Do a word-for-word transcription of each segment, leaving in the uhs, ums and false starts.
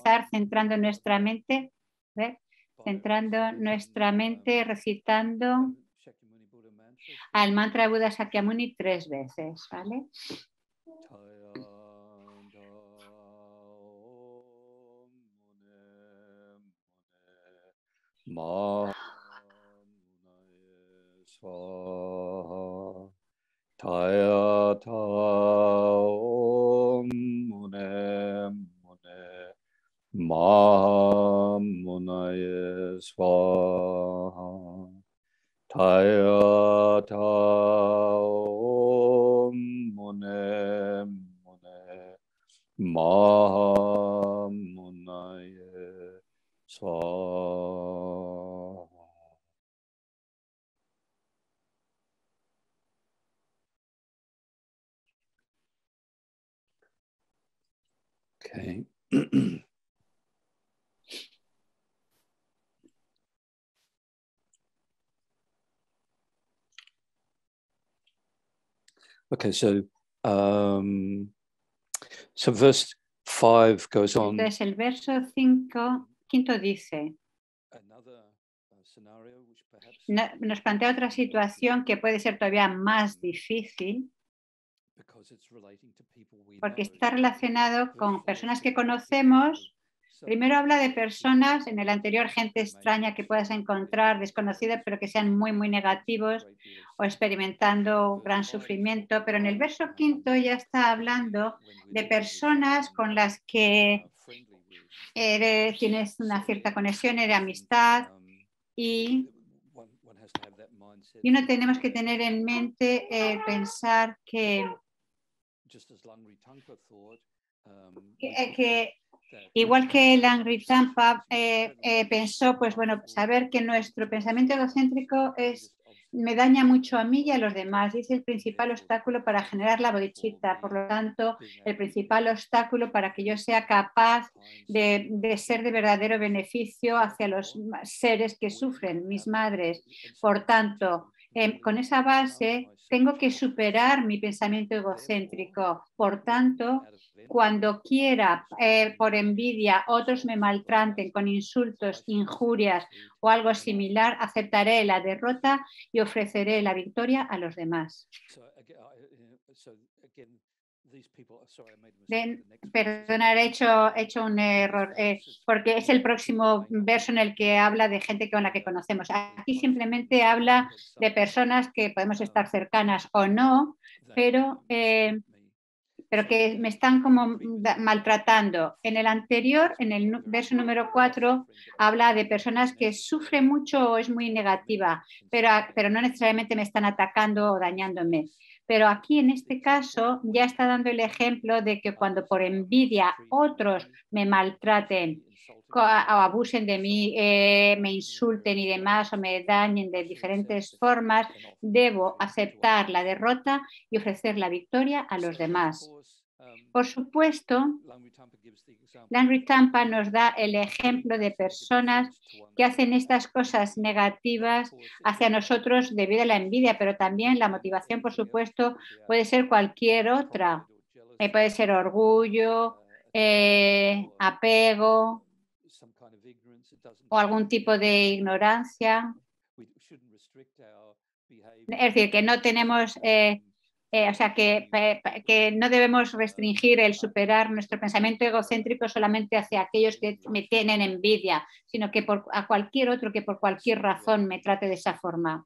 empezar centrando nuestra mente, ¿ve? Centrando nuestra mente, recitando al mantra de Buda Shakyamuni tres veces, ¿vale? Ma Swaha Taya Ta Om Mune Mune Ma Munaye Swaha Taya Ta Om Mune Mune Ma Munaye Swaha. Okay. Okay, so um, so verse five goes on. Entonces el verso cinco, quinto dice, no, nos plantea otra situación que puede ser todavía más difícil porque está relacionado con personas que conocemos. Primero habla de personas, en el anterior gente extraña que puedas encontrar, desconocida, pero que sean muy, muy negativos o experimentando gran sufrimiento. Pero en el verso quinto ya está hablando de personas con las que eres, tienes una cierta conexión, eres amistad y, y uno tenemos que tener en mente eh, pensar que, que, que igual que Langri Tampa eh, eh, pensó, pues bueno, saber que nuestro pensamiento egocéntrico es, me daña mucho a mí y a los demás y es el principal obstáculo para generar la bodhicitta. Por lo tanto, el principal obstáculo para que yo sea capaz de, de ser de verdadero beneficio hacia los seres que sufren, mis madres. Por tanto, eh, con esa base tengo que superar mi pensamiento egocéntrico. Por tanto, cuando quiera, eh, por envidia, otros me maltraten con insultos, injurias o algo similar, aceptaré la derrota y ofreceré la victoria a los demás. Ven, perdonar, he hecho, he hecho un error, eh, porque es el próximo verso en el que habla de gente con la que conocemos. Aquí simplemente habla de personas que podemos estar cercanas o no, pero... Eh, pero que me están como maltratando. En el anterior, en el verso número cuatro, habla de personas que sufren mucho o es muy negativa, pero, pero no necesariamente me están atacando o dañándome. Pero aquí en este caso ya está dando el ejemplo de que cuando por envidia otros me maltraten o abusen de mí, eh, me insulten y demás o me dañen de diferentes formas, debo aceptar la derrota y ofrecer la victoria a los demás. Por supuesto, Langri Tampa nos da el ejemplo de personas que hacen estas cosas negativas hacia nosotros debido a la envidia, pero también la motivación, por supuesto, puede ser cualquier otra. Eh, puede ser orgullo, eh, apego o algún tipo de ignorancia. Es decir, que no tenemos... Eh, Eh, o sea, que, que no debemos restringir el superar nuestro pensamiento egocéntrico solamente hacia aquellos que me tienen envidia, sino que por, a cualquier otro que por cualquier razón me trate de esa forma.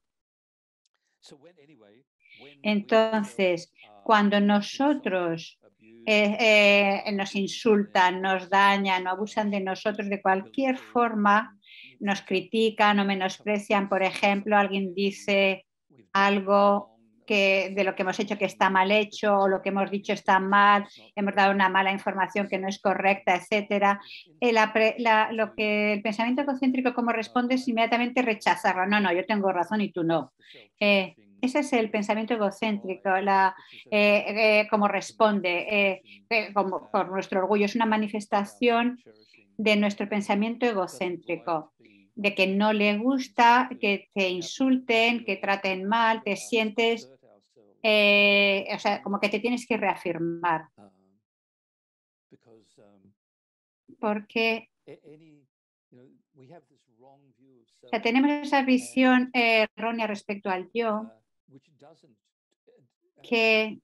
Entonces, cuando nosotros eh, eh, nos insultan, nos dañan o abusan de nosotros de cualquier forma, nos critican o menosprecian, por ejemplo, alguien dice algo que, de lo que hemos hecho que está mal hecho o lo que hemos dicho está mal, hemos dado una mala información que no es correcta, etcétera. El, la, lo que el pensamiento egocéntrico como responde es inmediatamente rechazarlo. No, no, yo tengo razón y tú no. Eh, ese es el pensamiento egocéntrico, la, eh, eh, como responde, eh, eh, como, por nuestro orgullo. Es una manifestación de nuestro pensamiento egocéntrico, de que no le gusta que te insulten, que traten mal, te sientes, eh, o sea, como que te tienes que reafirmar. porque o sea, tenemos esa visión eh, errónea respecto al yo, que,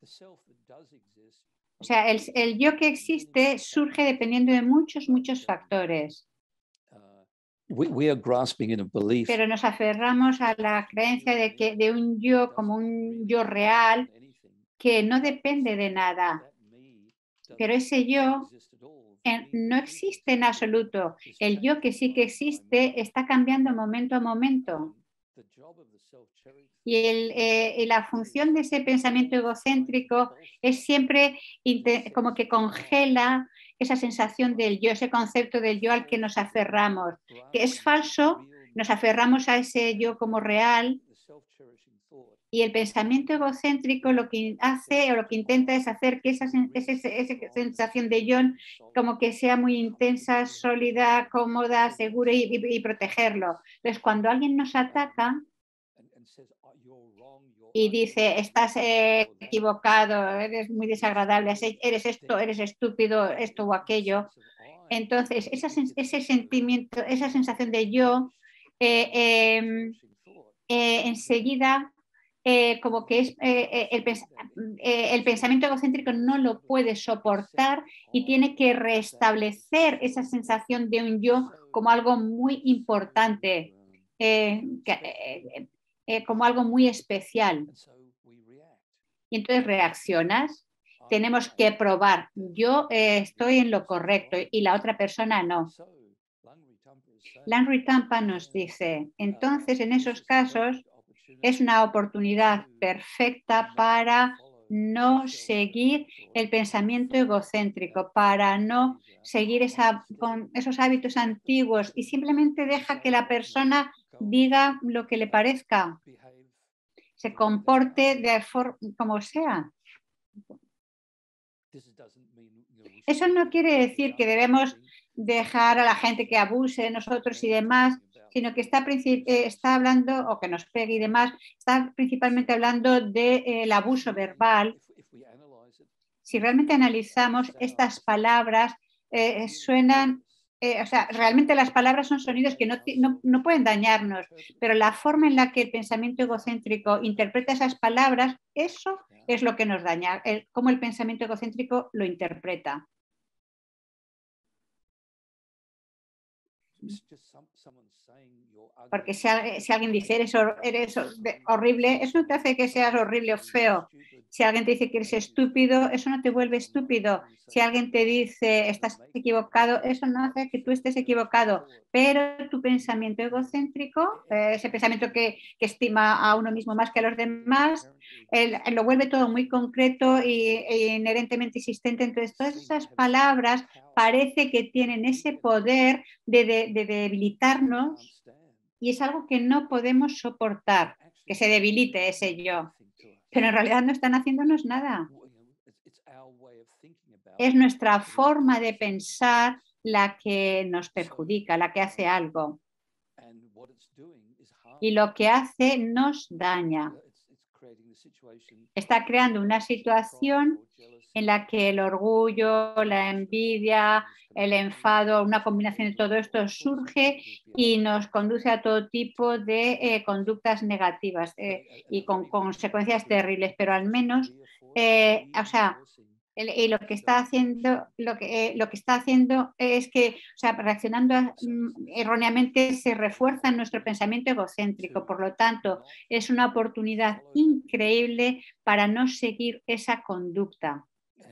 o sea, el, el yo que existe surge dependiendo de muchos, muchos factores. We, we are grasping in a belief Pero nos aferramos a la creencia de que de un yo como un yo real que no depende de nada. Pero ese yo eh, no existe en absoluto. El yo que sí que existe está cambiando momento a momento. Y, el, eh, y la función de ese pensamiento egocéntrico es siempre como que congela esa sensación del yo, ese concepto del yo al que nos aferramos, que es falso, nos aferramos a ese yo como real, y el pensamiento egocéntrico lo que hace o lo que intenta es hacer que esa, esa, esa sensación de yo como que sea muy intensa, sólida, cómoda, segura y, y, y protegerlo. Entonces, cuando alguien nos ataca y dice, estás eh, equivocado, eres muy desagradable, eres esto, eres estúpido, esto o aquello, entonces esa, ese sentimiento, esa sensación de yo, eh, eh, eh, enseguida eh, como que es eh, el, pens eh, el pensamiento egocéntrico no lo puede soportar y tiene que restablecer esa sensación de un yo como algo muy importante, eh, que, eh, eh, como algo muy especial. Y entonces reaccionas. Tenemos que probar, yo eh, estoy en lo correcto y la otra persona no. Langri Tampa nos dice, entonces en esos casos es una oportunidad perfecta para no seguir el pensamiento egocéntrico, para no seguir esa, con esos hábitos antiguos y simplemente deja que la persona diga lo que le parezca, se comporte de forma como sea. Eso no quiere decir que debemos dejar a la gente que abuse de nosotros y demás, sino que está, está hablando, o que nos pegue y demás, está principalmente hablando del de, abuso verbal. Si realmente analizamos estas palabras, eh, suenan, eh, o sea, realmente las palabras son sonidos que no, no, no pueden dañarnos, pero la forma en la que el pensamiento egocéntrico interpreta esas palabras, eso es lo que nos daña, el, cómo el pensamiento egocéntrico lo interpreta. Porque si, si alguien dice eres, eres horrible, eso no te hace que seas horrible o feo. Si alguien te dice que eres estúpido, eso no te vuelve estúpido. Si alguien te dice estás equivocado, eso no hace que tú estés equivocado. Pero tu pensamiento egocéntrico, ese pensamiento que, que estima a uno mismo más que a los demás, él, él lo vuelve todo muy concreto y, e inherentemente existente. Entonces, todas esas palabras parece que tienen ese poder de, de, de debilitarnos y es algo que no podemos soportar, que se debilite ese yo. Pero en realidad no están haciéndonos nada. Es nuestra forma de pensar la que nos perjudica, la que hace algo. Y lo que hace nos daña. Está creando una situación en la que el orgullo, la envidia, el enfado, una combinación de todo esto surge y nos conduce a todo tipo de eh, conductas negativas eh, y con consecuencias terribles, pero al menos, eh, o sea, el, y lo que está haciendo, lo que, eh, lo que está haciendo es que, o sea, reaccionando a, mm, erróneamente se refuerza nuestro pensamiento egocéntrico. Por lo tanto, es una oportunidad increíble para no seguir esa conducta.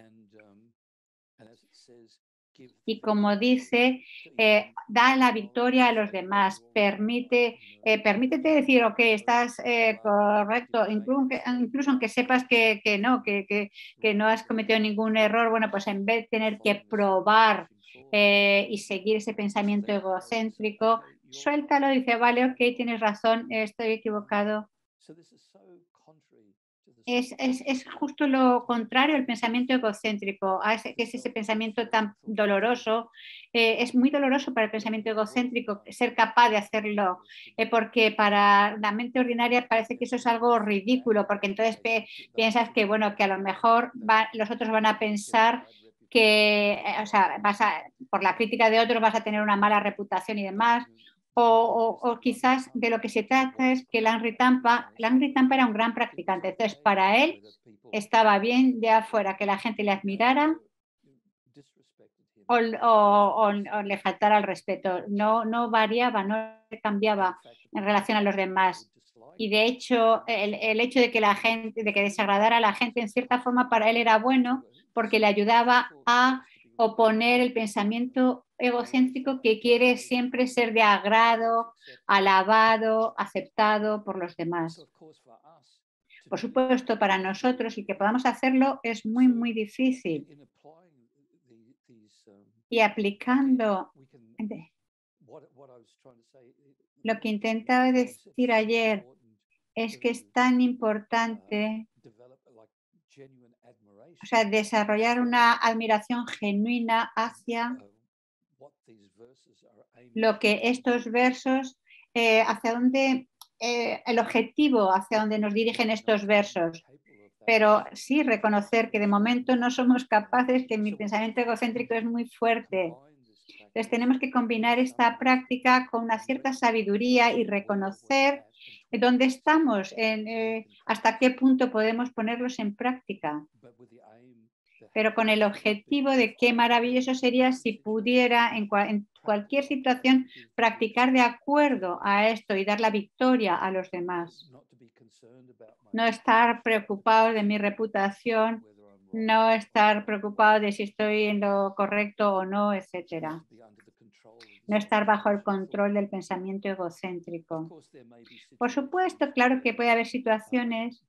Y como dice, eh, da la victoria a los demás, permite, eh, permítete decir, ok, estás eh, correcto, incluso, incluso aunque sepas que, que no, que, que, que no has cometido ningún error, bueno, pues en vez de tener que probar eh, y seguir ese pensamiento egocéntrico, suéltalo y dice, vale, ok, tienes razón, estoy equivocado. Es, es, es justo lo contrario al pensamiento egocéntrico, a ese, que es ese pensamiento tan doloroso. Eh, es muy doloroso para el pensamiento egocéntrico ser capaz de hacerlo, eh, porque para la mente ordinaria parece que eso es algo ridículo, porque entonces pe piensas que, bueno, que a lo mejor va, los otros van a pensar que, eh, o sea, vas a, por la crítica de otros vas a tener una mala reputación y demás. O, o, o quizás de lo que se trata es que Langry Tampa, Langry Tampa era un gran practicante, entonces para él estaba bien de afuera que la gente le admirara o, o, o, o le faltara el respeto, no, no variaba, no cambiaba en relación a los demás. Y de hecho, el, el hecho de que la gente, de que desagradara a la gente en cierta forma para él era bueno porque le ayudaba a oponer el pensamiento egocéntrico que quiere siempre ser de agrado, alabado, aceptado por los demás. Por supuesto, para nosotros y que podamos hacerlo es muy, muy difícil. Y aplicando lo que intentaba decir ayer es que es tan importante, o sea, desarrollar una admiración genuina hacia lo que estos versos, eh, hacia dónde, eh, el objetivo hacia donde nos dirigen estos versos. Pero sí reconocer que de momento no somos capaces, que mi pensamiento egocéntrico es muy fuerte. Entonces tenemos que combinar esta práctica con una cierta sabiduría y reconocer dónde estamos, en, eh, hasta qué punto podemos ponerlos en práctica. Pero con el objetivo de qué maravilloso sería si pudiera en, cual, en cualquier situación practicar de acuerdo a esto y dar la victoria a los demás. No estar preocupado de mi reputación, no estar preocupado de si estoy en lo correcto o no, etcétera. No estar bajo el control del pensamiento egocéntrico. Por supuesto, claro que puede haber situaciones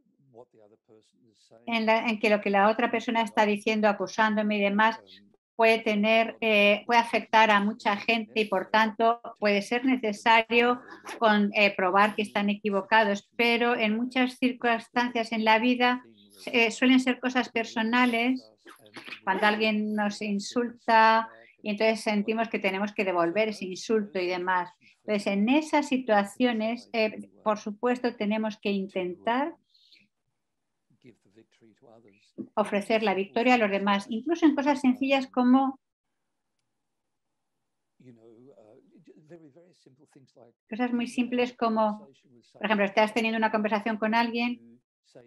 en, la, en que lo que la otra persona está diciendo, acusándome y demás, puede tener, eh, puede afectar a mucha gente y por tanto puede ser necesario con, eh, probar que están equivocados, pero en muchas circunstancias en la vida eh, suelen ser cosas personales, cuando alguien nos insulta y entonces sentimos que tenemos que devolver ese insulto y demás. Entonces en esas situaciones, eh, por supuesto, tenemos que intentar ofrecer la victoria a los demás, incluso en cosas sencillas como cosas muy simples como, por ejemplo, estás teniendo una conversación con alguien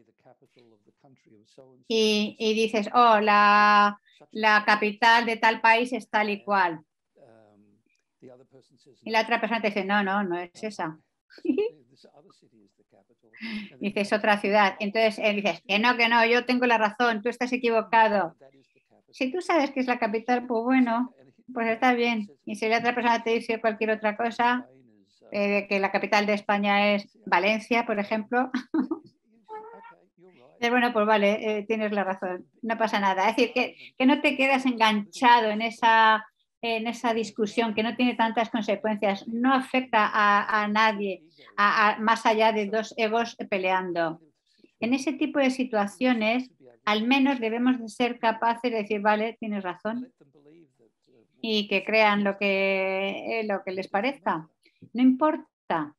y, y dices, oh, la, la capital de tal país es tal y cual. Y la otra persona te dice, no, no, no es esa. Dices otra ciudad. Entonces él dices, que no, que no, yo tengo la razón, tú estás equivocado. Si tú sabes que es la capital, pues bueno, pues está bien. Y si la otra persona te dice cualquier otra cosa, eh, que la capital de España es Valencia, por ejemplo, es bueno, pues vale, eh, tienes la razón, no pasa nada. Es decir, que, que no te quedas enganchado en esa, en esa discusión que no tiene tantas consecuencias, no afecta a, a nadie, a, a, más allá de dos egos peleando. En ese tipo de situaciones, al menos debemos de ser capaces de decir, vale, tienes razón, y que crean lo que, eh, lo que les parezca. No importa.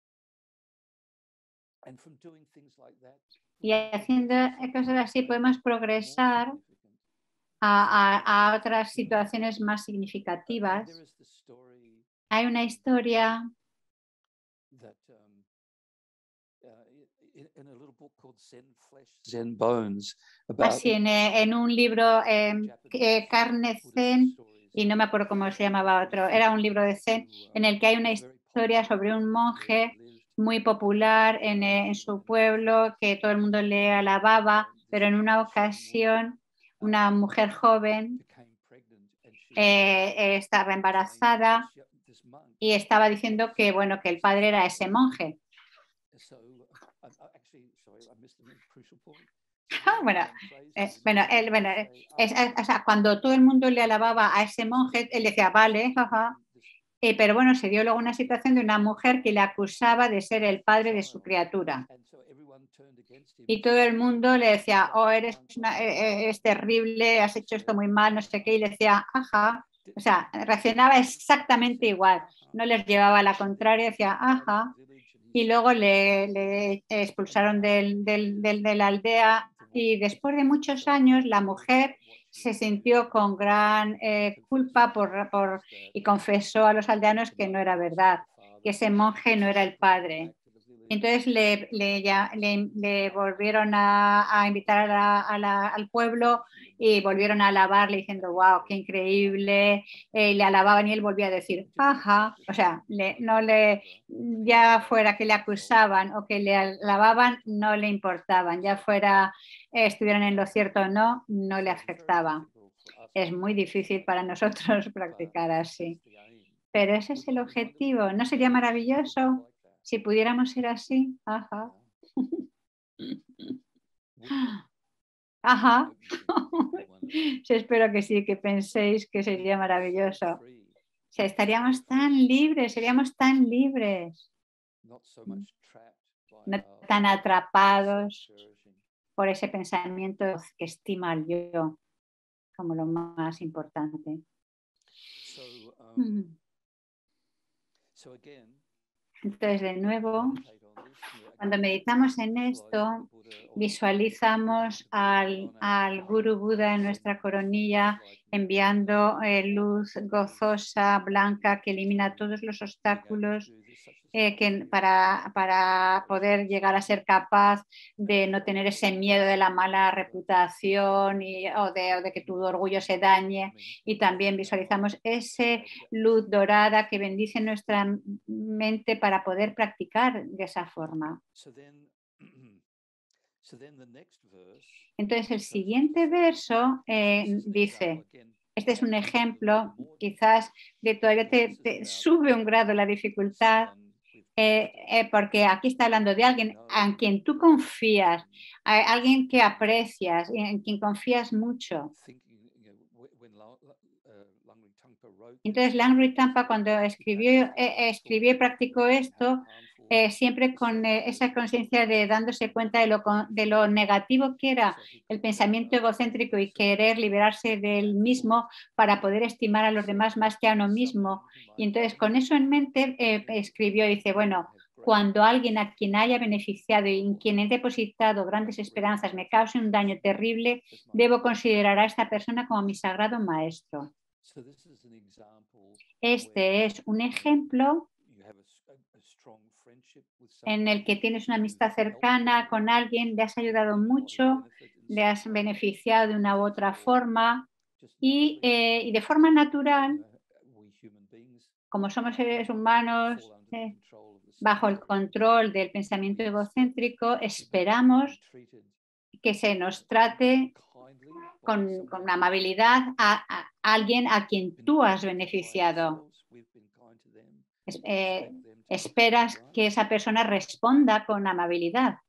Y haciendo cosas así podemos progresar a, a, a otras situaciones más significativas. Hay una historia así en, en un libro, eh, eh, Carne Zen, y no me acuerdo cómo se llamaba otro, era un libro de Zen en el que hay una historia sobre un monje muy popular en, en su pueblo, que todo el mundo le alababa, pero en una ocasión una mujer joven eh, eh, estaba embarazada y estaba diciendo que, bueno, que el padre era ese monje. Bueno, eh, bueno, él, bueno es, es, o sea, cuando todo el mundo le alababa a ese monje, él decía, vale, jaja. Eh, pero bueno, se dio luego una situación de una mujer que le acusaba de ser el padre de su criatura. Y todo el mundo le decía, oh, eres, una, eres terrible, has hecho esto muy mal, no sé qué. Y le decía, ajá. O sea, reaccionaba exactamente igual. No les llevaba a la contraria, decía, ajá. Y luego le, le expulsaron del, del, del, de la aldea. Y después de muchos años, la mujer se sintió con gran eh, culpa por, por, y confesó a los aldeanos que no era verdad, que ese monje no era el padre. Entonces le, le, le, le volvieron a, a invitar a la, a la, al pueblo y volvieron a alabarle diciendo, wow, qué increíble. Eh, le alababan y él volvía a decir, ajá. O sea, le, no le, ya fuera que le acusaban o que le alababan, no le importaban. Ya fuera eh, estuvieran en lo cierto o no, no le afectaba. Es muy difícil para nosotros practicar así. Pero ese es el objetivo. ¿No sería maravilloso? Si pudiéramos ser así, ajá. Ajá. Sí, espero que sí, que penséis que sería maravilloso. O sea, estaríamos tan libres, seríamos tan libres. No tan atrapados por ese pensamiento que estima al yo como lo más importante. Entonces, de nuevo, cuando meditamos en esto, visualizamos al, al Guru Buda en nuestra coronilla enviando eh, luz gozosa, blanca, que elimina todos los obstáculos eh, que, para, para poder llegar a ser capaz de no tener ese miedo de la mala reputación y, o, de, o de que tu orgullo se dañe. Y también visualizamos esa luz dorada que bendice nuestra mente para poder practicar de esa forma. Entonces el siguiente verso eh, dice, este es un ejemplo, quizás de todavía te, te sube un grado la dificultad, eh, eh, porque aquí está hablando de alguien en quien tú confías, a alguien que aprecias, en quien confías mucho. Entonces Langri Tangpa cuando escribió, eh, escribió y practicó esto, eh, siempre con eh, esa conciencia de dándose cuenta de lo, de lo negativo que era el pensamiento egocéntrico y querer liberarse del mismo para poder estimar a los demás más que a uno mismo. Y entonces con eso en mente eh, escribió y dice, bueno, cuando alguien a quien haya beneficiado y en quien he depositado grandes esperanzas me cause un daño terrible, debo considerar a esta persona como mi sagrado maestro. Este es un ejemplo en el que tienes una amistad cercana con alguien, le has ayudado mucho, le has beneficiado de una u otra forma y, eh, y de forma natural, como somos seres humanos, eh, bajo el control del pensamiento egocéntrico, esperamos que se nos trate con, con amabilidad a, a alguien a quien tú has beneficiado. Es, eh, esperas que esa persona responda con amabilidad.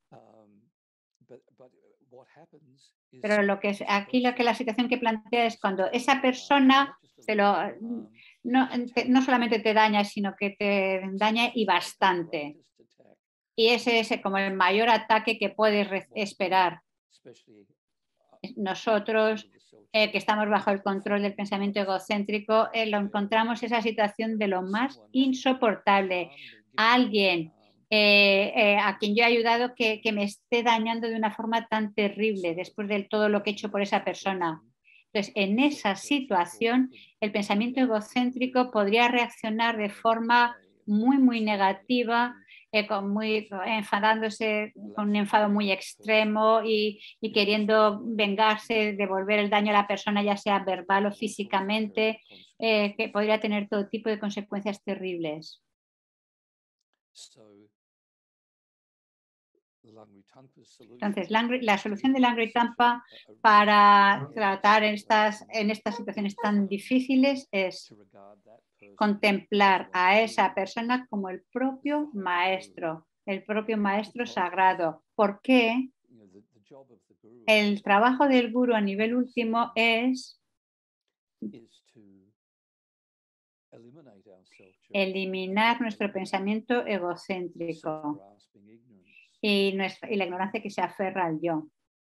Pero lo que es, aquí lo que la situación que plantea es cuando esa persona te lo, no, te, no solamente te daña, sino que te daña y bastante. Y ese es como el mayor ataque que puedes esperar. Nosotros, eh, que estamos bajo el control del pensamiento egocéntrico, eh, lo encontramos esa situación de lo más insoportable. Alguien eh, eh, a quien yo he ayudado que, que me esté dañando de una forma tan terrible después de todo lo que he hecho por esa persona. Entonces, en esa situación, el pensamiento egocéntrico podría reaccionar de forma muy, muy negativa, Eh, con muy, enfadándose con un enfado muy extremo y, y queriendo vengarse, devolver el daño a la persona, ya sea verbal o físicamente, eh, que podría tener todo tipo de consecuencias terribles. Entonces, Langri, la solución de Langri Tangpa para tratar en estas, en estas situaciones tan difíciles es contemplar a esa persona como el propio maestro, el propio maestro sagrado. ¿Por qué? El trabajo del gurú a nivel último es eliminar nuestro pensamiento egocéntrico y, nuestra, y la ignorancia que se aferra al yo.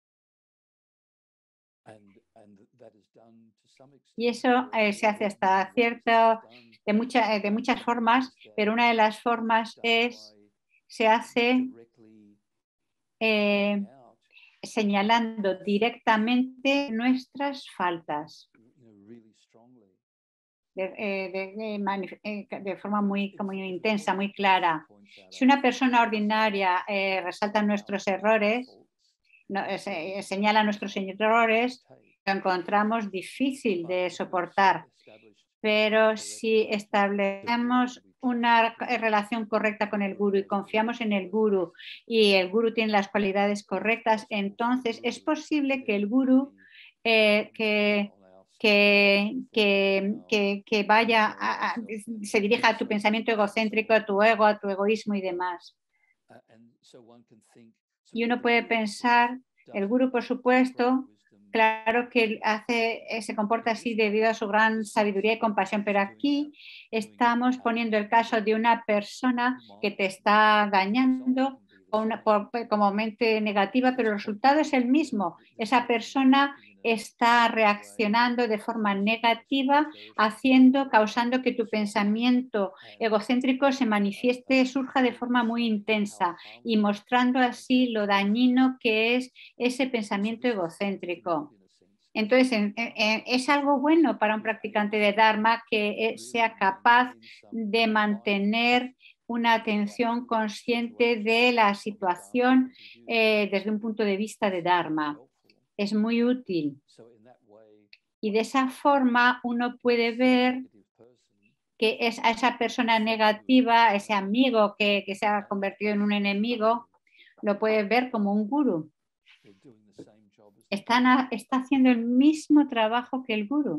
Y eso eh, se hace hasta cierto, de, mucha, de muchas formas, pero una de las formas es, se hace eh, señalando directamente nuestras faltas de, eh, de, de, de forma muy, muy intensa, muy clara. Si una persona ordinaria eh, resalta nuestros errores, no, eh, señala nuestros errores, lo encontramos difícil de soportar. Pero si establecemos una relación correcta con el gurú y confiamos en el gurú y el gurú tiene las cualidades correctas, entonces es posible que el gurú eh, que, que, que, que, que vaya a, a, se dirija a tu pensamiento egocéntrico, a tu ego, a tu egoísmo y demás. Y uno puede pensar, el gurú, por supuesto, claro que hace, se comporta así debido a su gran sabiduría y compasión, pero aquí estamos poniendo el caso de una persona que te está dañando una, por, como mente negativa, pero el resultado es el mismo. Esa persona está reaccionando de forma negativa, haciendo, causando que tu pensamiento egocéntrico se manifieste, surja de forma muy intensa y mostrando así lo dañino que es ese pensamiento egocéntrico. Entonces, en, en, es algo bueno para un practicante de Dharma que sea capaz de mantener una atención consciente de la situación eh, desde un punto de vista de Dharma. Es muy útil. Y de esa forma uno puede ver que es a esa persona negativa, ese amigo que, que se ha convertido en un enemigo, lo puede ver como un gurú. Están a, está haciendo el mismo trabajo que el gurú.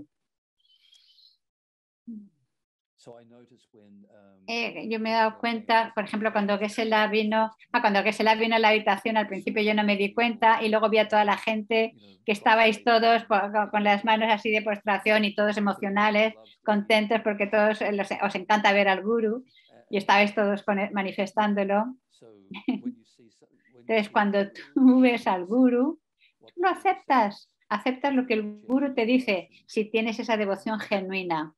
Eh, yo me he dado cuenta, por ejemplo, cuando Geshe-la vino, ah, cuando Geshe-la vino a la habitación, al principio yo no me di cuenta y luego vi a toda la gente que estabais todos con las manos así de postración y todos emocionales, contentos porque todos los, os encanta ver al gurú y estabais todos con él, manifestándolo. Entonces, cuando tú ves al gurú, tú lo aceptas, aceptas lo que el gurú te dice si tienes esa devoción genuina.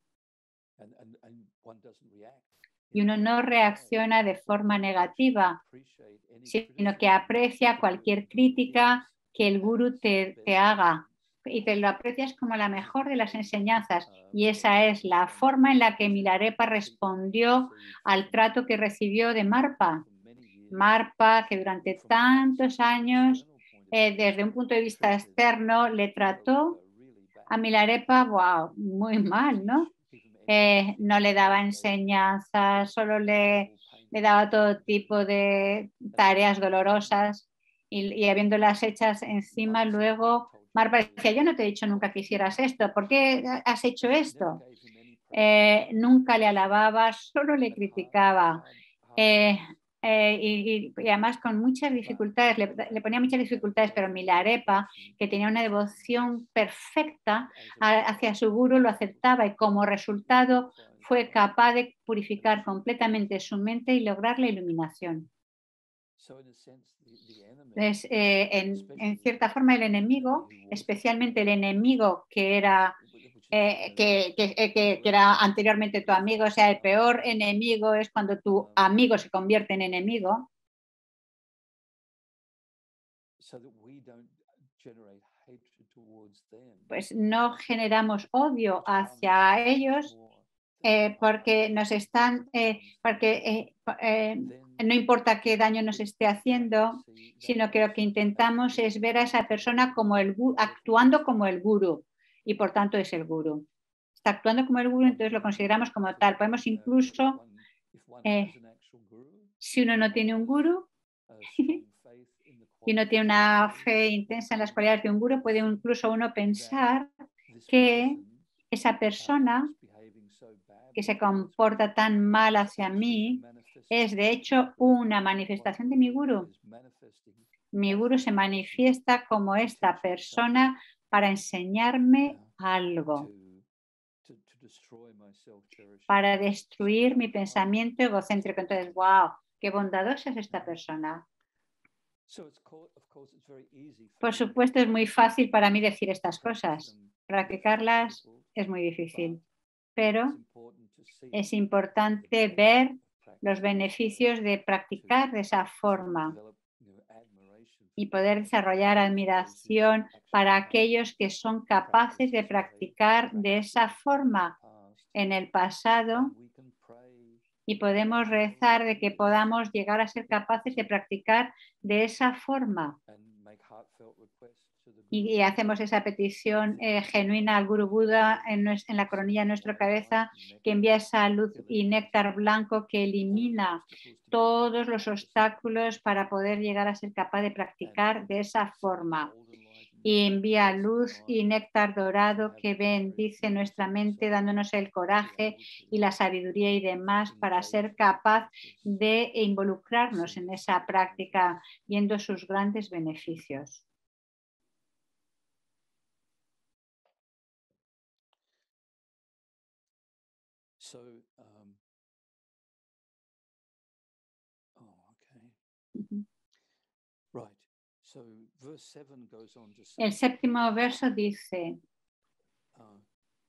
Y uno no reacciona de forma negativa, sino que aprecia cualquier crítica que el gurú te, te haga y te lo aprecias como la mejor de las enseñanzas. Y esa es la forma en la que Milarepa respondió al trato que recibió de Marpa. Marpa, que durante tantos años, eh, desde un punto de vista externo, le trató a Milarepa, wow, muy mal, ¿no? Eh, no le daba enseñanzas, solo le, le daba todo tipo de tareas dolorosas y, y habiéndolas hechas encima, luego Marpa decía, yo no te he dicho nunca que hicieras esto, ¿por qué has hecho esto? Eh, nunca le alababa, solo le criticaba. Eh, eh, y, y además con muchas dificultades, le, le ponía muchas dificultades, pero Milarepa, que tenía una devoción perfecta hacia su gurú, lo aceptaba y como resultado fue capaz de purificar completamente su mente y lograr la iluminación. Entonces, eh, en, en cierta forma el enemigo, especialmente el enemigo que era Eh, que, que, que, que era anteriormente tu amigo, o sea, el peor enemigo es cuando tu amigo se convierte en enemigo. Pues no generamos odio hacia ellos eh, porque nos están, eh, porque eh, eh, no importa qué daño nos esté haciendo, sino que lo que intentamos es ver a esa persona como el actuando como el gurú y por tanto es el gurú. Está actuando como el gurú, entonces lo consideramos como tal. Podemos incluso, eh, si uno no tiene un gurú y no tiene una fe intensa en las cualidades de un gurú, puede incluso uno pensar que esa persona que se comporta tan mal hacia mí es de hecho una manifestación de mi gurú. Mi gurú se manifiesta como esta persona para enseñarme algo, para destruir mi pensamiento egocéntrico. Entonces, wow, qué bondadosa es esta persona. Por supuesto, es muy fácil para mí decir estas cosas. Practicarlas es muy difícil, pero es importante ver los beneficios de practicar de esa forma y poder desarrollar admiración para aquellos que son capaces de practicar de esa forma en el pasado, y podemos rezar de que podamos llegar a ser capaces de practicar de esa forma. Y, y hacemos esa petición eh, genuina al Guru Buda en, en la coronilla de nuestra cabeza, que envía esa luz y néctar blanco que elimina todos los obstáculos para poder llegar a ser capaz de practicar de esa forma. Y envía luz y néctar dorado que bendice nuestra mente, dándonos el coraje y la sabiduría y demás para ser capaz de involucrarnos en esa práctica, viendo sus grandes beneficios. So, um, oh, okay. Uh-huh. Right. So, verse seven goes on to say, el séptimo verso dice, uh,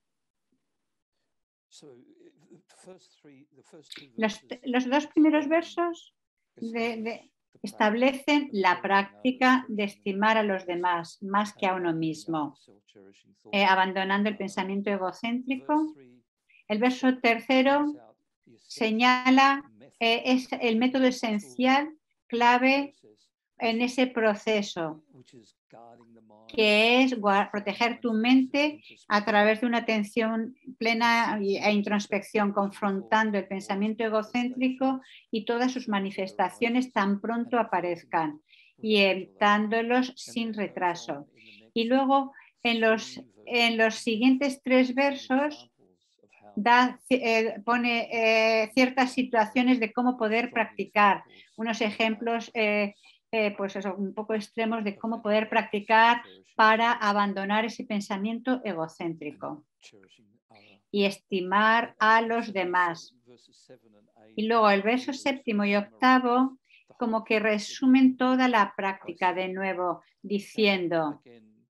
so, the first three, the first two los, verses, los dos primeros versos de, de, establecen la práctica de estimar a los demás más que a uno mismo, eh, abandonando el pensamiento egocéntrico. El verso tercero señala eh, es el método esencial, clave en ese proceso, que es proteger tu mente a través de una atención plena e introspección, confrontando el pensamiento egocéntrico y todas sus manifestaciones tan pronto aparezcan y evitándolos sin retraso. Y luego en los, en los siguientes tres versos Da, eh, pone eh, ciertas situaciones de cómo poder practicar, unos ejemplos eh, eh, pues eso, un poco extremos de cómo poder practicar para abandonar ese pensamiento egocéntrico y estimar a los demás. Y luego el verso séptimo y octavo como que resumen toda la práctica de nuevo, diciendo: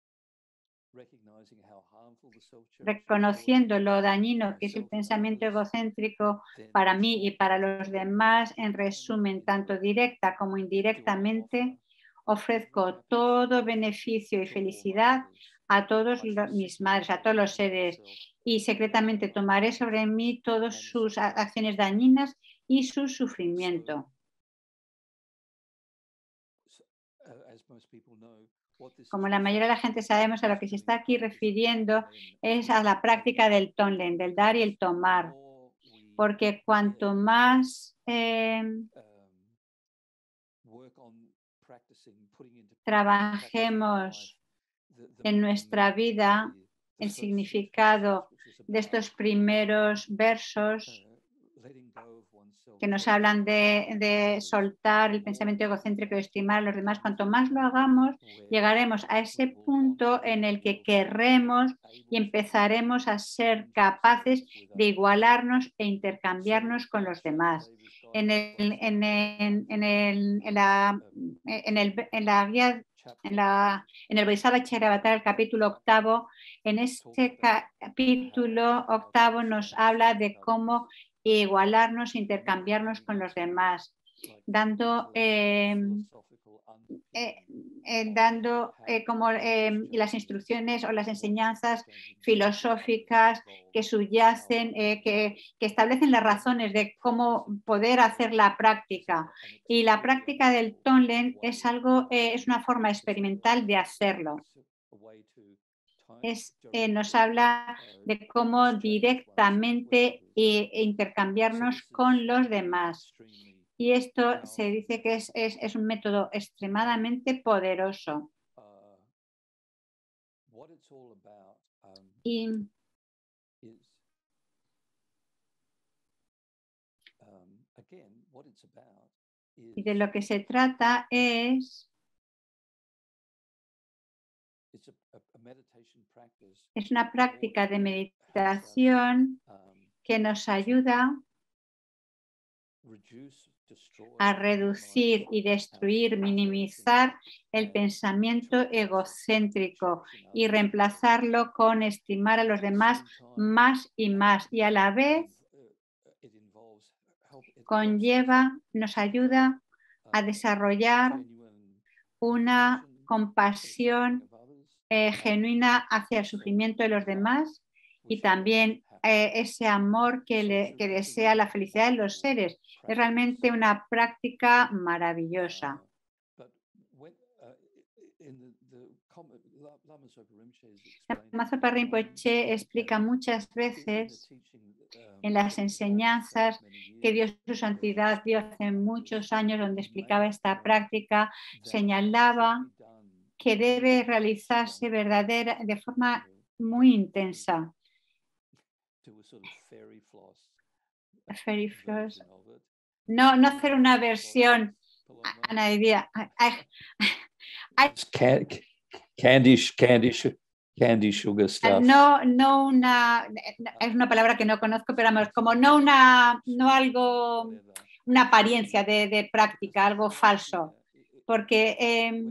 reconociendo lo dañino que es el pensamiento egocéntrico para mí y para los demás, en resumen, tanto directa como indirectamente, ofrezco todo beneficio y felicidad a todos los, mis madres, a todos los seres, y secretamente tomaré sobre mí todas sus acciones dañinas y su sufrimiento. Como la mayoría de la gente sabemos, a lo que se está aquí refiriendo es a la práctica del Tonglen, del dar y el tomar, porque cuanto más eh, trabajemos en nuestra vida el significado de estos primeros versos que nos hablan de, de soltar el pensamiento egocéntrico y estimar a los demás, cuanto más lo hagamos, llegaremos a ese punto en el que querremos y empezaremos a ser capaces de igualarnos e intercambiarnos con los demás. En el, en el, en el, en la, en el, en la guía, en, la, en el Bodhisattva Charyavatara, el capítulo octavo, en este capítulo octavo nos habla de cómo igualarnos, intercambiarnos con los demás, dando, eh, eh, eh, dando eh, como eh, las instrucciones o las enseñanzas filosóficas que subyacen, eh, que, que establecen las razones de cómo poder hacer la práctica. Y la práctica del Tonglen es algo, eh, es una forma experimental de hacerlo. Es, eh, nos habla de cómo directamente eh, intercambiarnos con los demás. Y esto se dice que es, es, es un método extremadamente poderoso. Y, y de lo que se trata es Es una práctica de meditación que nos ayuda a reducir y destruir, minimizar el pensamiento egocéntrico y reemplazarlo con estimar a los demás más y más. Y a la vez conlleva, nos ayuda a desarrollar una compasión eh, genuina hacia el sufrimiento de los demás y también eh, ese amor que, le, que desea la felicidad de los seres. Es realmente una práctica maravillosa. Lama Zopa Rinpoche explica muchas veces en las enseñanzas que Dios su santidad dio hace muchos años, donde explicaba esta práctica, señalaba que debe realizarse verdadera, de forma muy intensa. Fairy floss. No, no hacer una versión. Ana diría, candy, candy, candy sugar stuff. No, no una, es una palabra que no conozco, pero vamos, como no una, no algo, una apariencia de, de práctica, algo falso, porque, eh,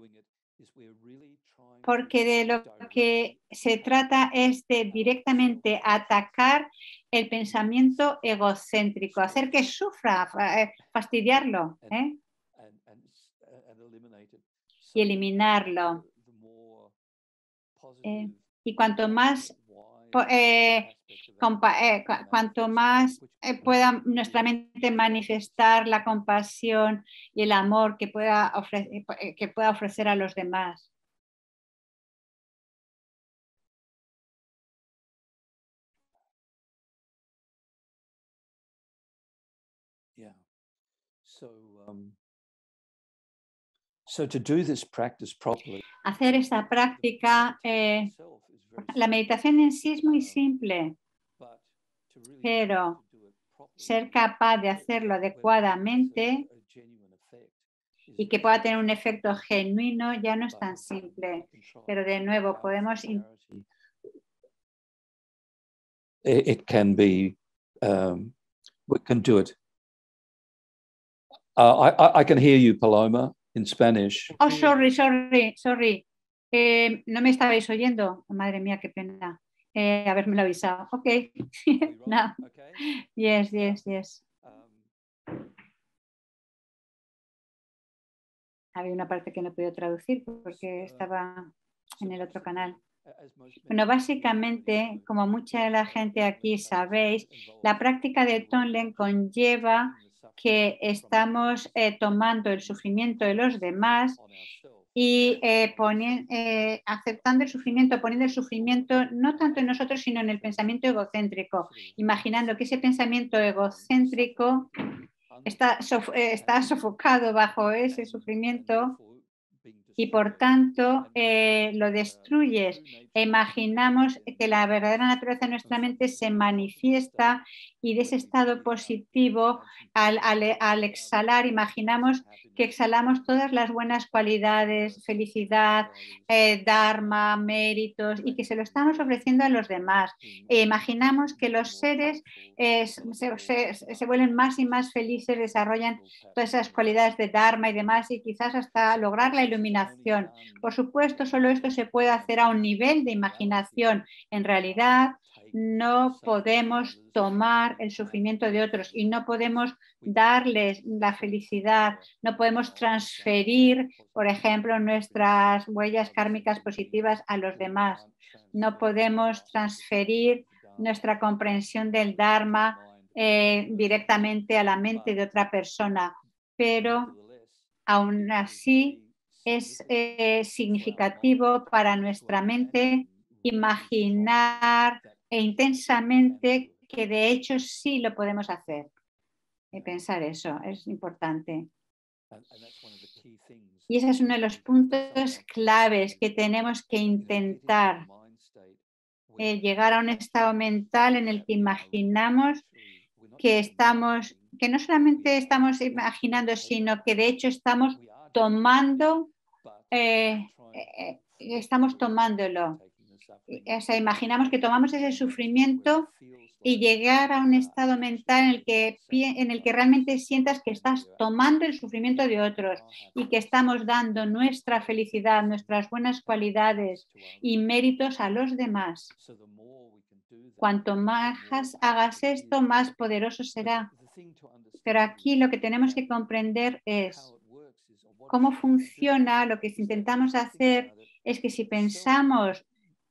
porque de lo que se trata es de directamente atacar el pensamiento egocéntrico, hacer que sufra, fastidiarlo, ¿eh? Y eliminarlo. Eh, y cuanto más, eh, compa eh, cu cuanto más eh, pueda nuestra mente manifestar la compasión y el amor que pueda, ofre que pueda ofrecer a los demás. Yeah. So, um, so to do this practice properly, hacer esta práctica, eh, la meditación en sí es muy simple, pero ser capaz de hacerlo adecuadamente y que pueda tener un efecto genuino ya no es tan simple. Pero de nuevo, podemos... It can be, um, we can do it. Uh, I, I can hear you, Paloma, in Spanish. Oh, sorry, sorry, sorry. Eh, no me estabais oyendo. Oh, madre mía, qué pena. Eh, haberme lo avisado. Ok. No. Yes, yes, yes. Había una parte que no he podido traducir porque estaba en el otro canal. Bueno, básicamente, como mucha de la gente aquí sabéis, la práctica de Tonglen conlleva que estamos eh, tomando el sufrimiento de los demás y eh, ponen, eh, aceptando el sufrimiento, poniendo el sufrimiento no tanto en nosotros, sino en el pensamiento egocéntrico, imaginando que ese pensamiento egocéntrico está, sof está sofocado bajo ese sufrimiento y por tanto eh, lo destruyes. E imaginamos que la verdadera naturaleza de nuestra mente se manifiesta y de ese estado positivo al, al, al exhalar, imaginamos que exhalamos todas las buenas cualidades, felicidad, eh, dharma, méritos y que se lo estamos ofreciendo a los demás. E imaginamos que los seres eh, se, se, se vuelven más y más felices, desarrollan todas esas cualidades de dharma y demás y quizás hasta lograr la iluminación. Por supuesto, solo esto se puede hacer a un nivel de imaginación. En realidad, no podemos tomar el sufrimiento de otros y no podemos darles la felicidad, no podemos transferir, por ejemplo, nuestras huellas kármicas positivas a los demás, no podemos transferir nuestra comprensión del Dharma eh, directamente a la mente de otra persona, pero aún así es eh, significativo para nuestra mente imaginar e intensamente que de hecho sí lo podemos hacer. Y pensar eso es importante. Y ese es uno de los puntos claves que tenemos que intentar eh, llegar a un estado mental en el que imaginamos que estamos, que no solamente estamos imaginando, sino que de hecho estamos tomando, eh, eh, estamos tomándolo. O sea, imaginamos que tomamos ese sufrimiento y llegar a un estado mental en el que, en el que realmente sientas que estás tomando el sufrimiento de otros y que estamos dando nuestra felicidad, nuestras buenas cualidades y méritos a los demás. Cuanto más hagas esto, más poderoso será. Pero aquí lo que tenemos que comprender es cómo funciona, lo que intentamos hacer es que si pensamos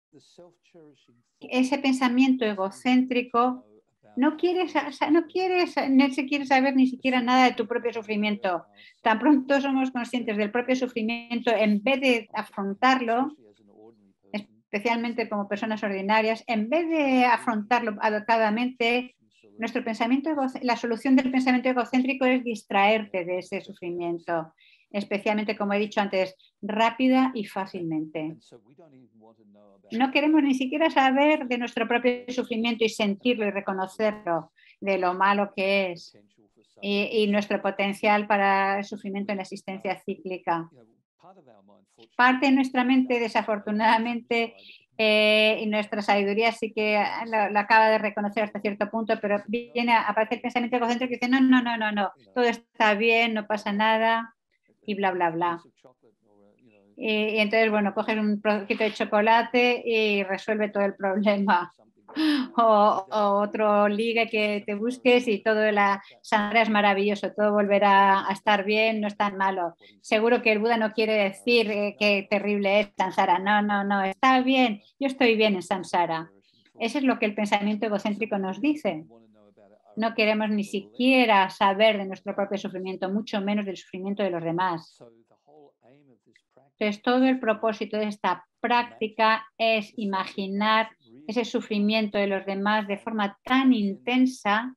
ese pensamiento egocéntrico, no quieres, no quieres, no se quiere saber ni siquiera nada de tu propio sufrimiento. Tan pronto somos conscientes del propio sufrimiento, en vez de afrontarlo, especialmente como personas ordinarias, en vez de afrontarlo adecuadamente, nuestro pensamiento, la solución del pensamiento egocéntrico es distraerte de ese sufrimiento, especialmente, como he dicho antes, rápida y fácilmente. No queremos ni siquiera saber de nuestro propio sufrimiento y sentirlo y reconocerlo, de lo malo que es y, y nuestro potencial para el sufrimiento en la existencia cíclica. Parte de nuestra mente, desafortunadamente, eh, y nuestra sabiduría sí que lo, lo acaba de reconocer hasta cierto punto, pero viene a aparecer el pensamiento egocéntrico que dice, no, no, no, no, no, todo está bien, no pasa nada, y bla, bla, bla. Y, y entonces, bueno, coges un poquito de chocolate y resuelve todo el problema. O, o otro ligue que te busques y todo la sangre es maravilloso, todo volverá a estar bien, no es tan malo. Seguro que el Buda no quiere decir eh, qué terrible es samsara. No, no, no, está bien, yo estoy bien en samsara. Eso es lo que el pensamiento egocéntrico nos dice. No queremos ni siquiera saber de nuestro propio sufrimiento, mucho menos del sufrimiento de los demás. Entonces, todo el propósito de esta práctica es imaginar ese sufrimiento de los demás de forma tan intensa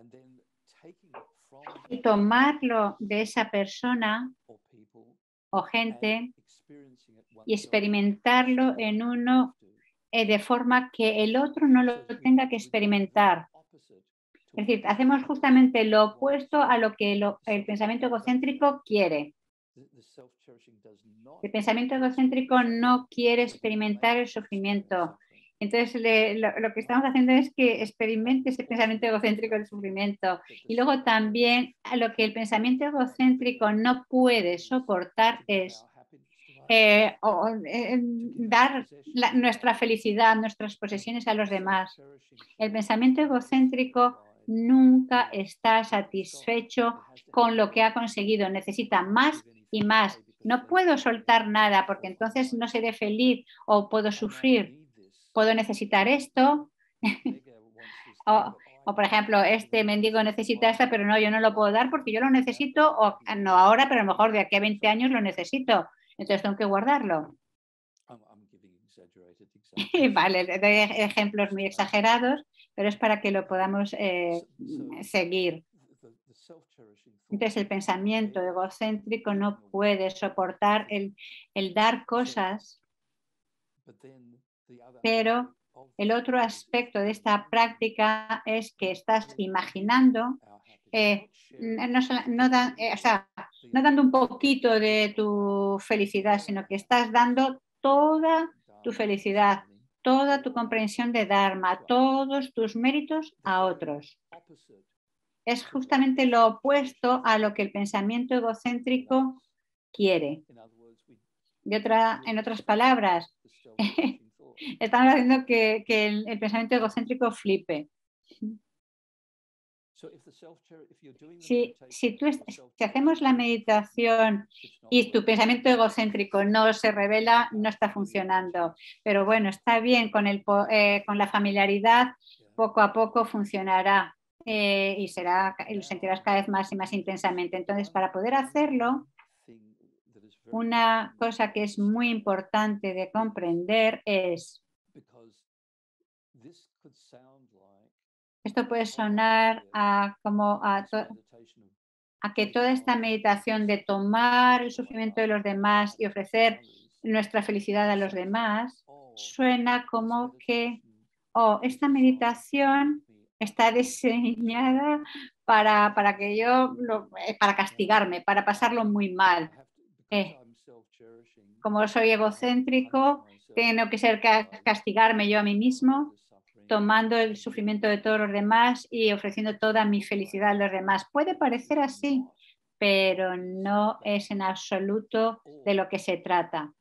y tomarlo de esa persona o gente y experimentarlo en uno eh, de forma que el otro no lo tenga que experimentar. Es decir, hacemos justamente lo opuesto a lo que lo, el pensamiento egocéntrico quiere. El pensamiento egocéntrico no quiere experimentar el sufrimiento. Entonces, le, lo, lo que estamos haciendo es que experimente ese pensamiento egocéntrico del sufrimiento. Y luego también lo que el pensamiento egocéntrico no puede soportar es eh, o, eh, dar la, nuestra felicidad, nuestras posesiones a los demás. El pensamiento egocéntrico nunca está satisfecho con lo que ha conseguido, necesita más y más. No puedo soltar nada porque entonces no seré feliz o puedo sufrir, puedo necesitar esto. o, o, por ejemplo, este mendigo necesita esta, pero no, yo no lo puedo dar porque yo lo necesito, o no ahora, pero a lo mejor de aquí a veinte años lo necesito. Entonces tengo que guardarlo. Vale, doy ejemplos muy exagerados, pero es para que lo podamos eh, seguir. Entonces el pensamiento egocéntrico no puede soportar el, el dar cosas, pero el otro aspecto de esta práctica es que estás imaginando, eh, no, no, da, eh, o sea, no dando un poquito de tu felicidad, sino que estás dando toda tu felicidad, toda tu comprensión de Dharma, todos tus méritos a otros. Es justamente lo opuesto a lo que el pensamiento egocéntrico quiere. De otra, en otras palabras, estamos haciendo que, que el, el pensamiento egocéntrico flipe. Si, si, tú, si hacemos la meditación y tu pensamiento egocéntrico no se revela, no está funcionando. Pero bueno, está bien, con, el, eh, con la familiaridad, poco a poco funcionará eh, y, será, y lo sentirás cada vez más y más intensamente. Entonces, para poder hacerlo, una cosa que es muy importante de comprender es, esto puede sonar a, como a, a que toda esta meditación de tomar el sufrimiento de los demás y ofrecer nuestra felicidad a los demás, suena como que, oh, esta meditación está diseñada para, para que yo, lo, para castigarme, para pasarlo muy mal. Eh, como soy egocéntrico, tengo que ser castigarme yo a mí mismo, tomando el sufrimiento de todos los demás y ofreciendo toda mi felicidad a los demás. Puede parecer así, pero no es en absoluto de lo que se trata.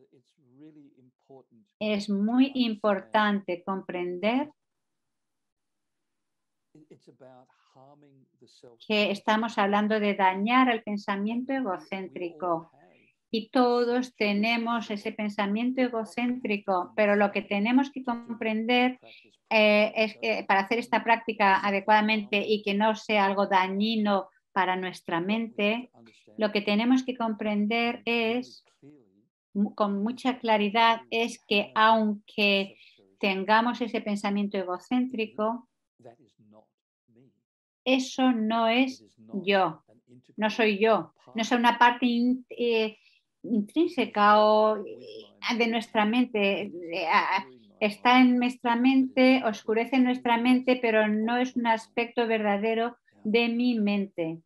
Es muy importante comprender que estamos hablando de dañar el pensamiento egocéntrico. Y todos tenemos ese pensamiento egocéntrico, pero lo que tenemos que comprender eh, es que para hacer esta práctica adecuadamente y que no sea algo dañino para nuestra mente, lo que tenemos que comprender es, con mucha claridad, es que aunque tengamos ese pensamiento egocéntrico, eso no es yo, no soy yo, no es una parte in, eh, intrínseca o eh, de nuestra mente. Eh, está en nuestra mente, oscurece en nuestra mente, pero no es un aspecto verdadero de mi mente.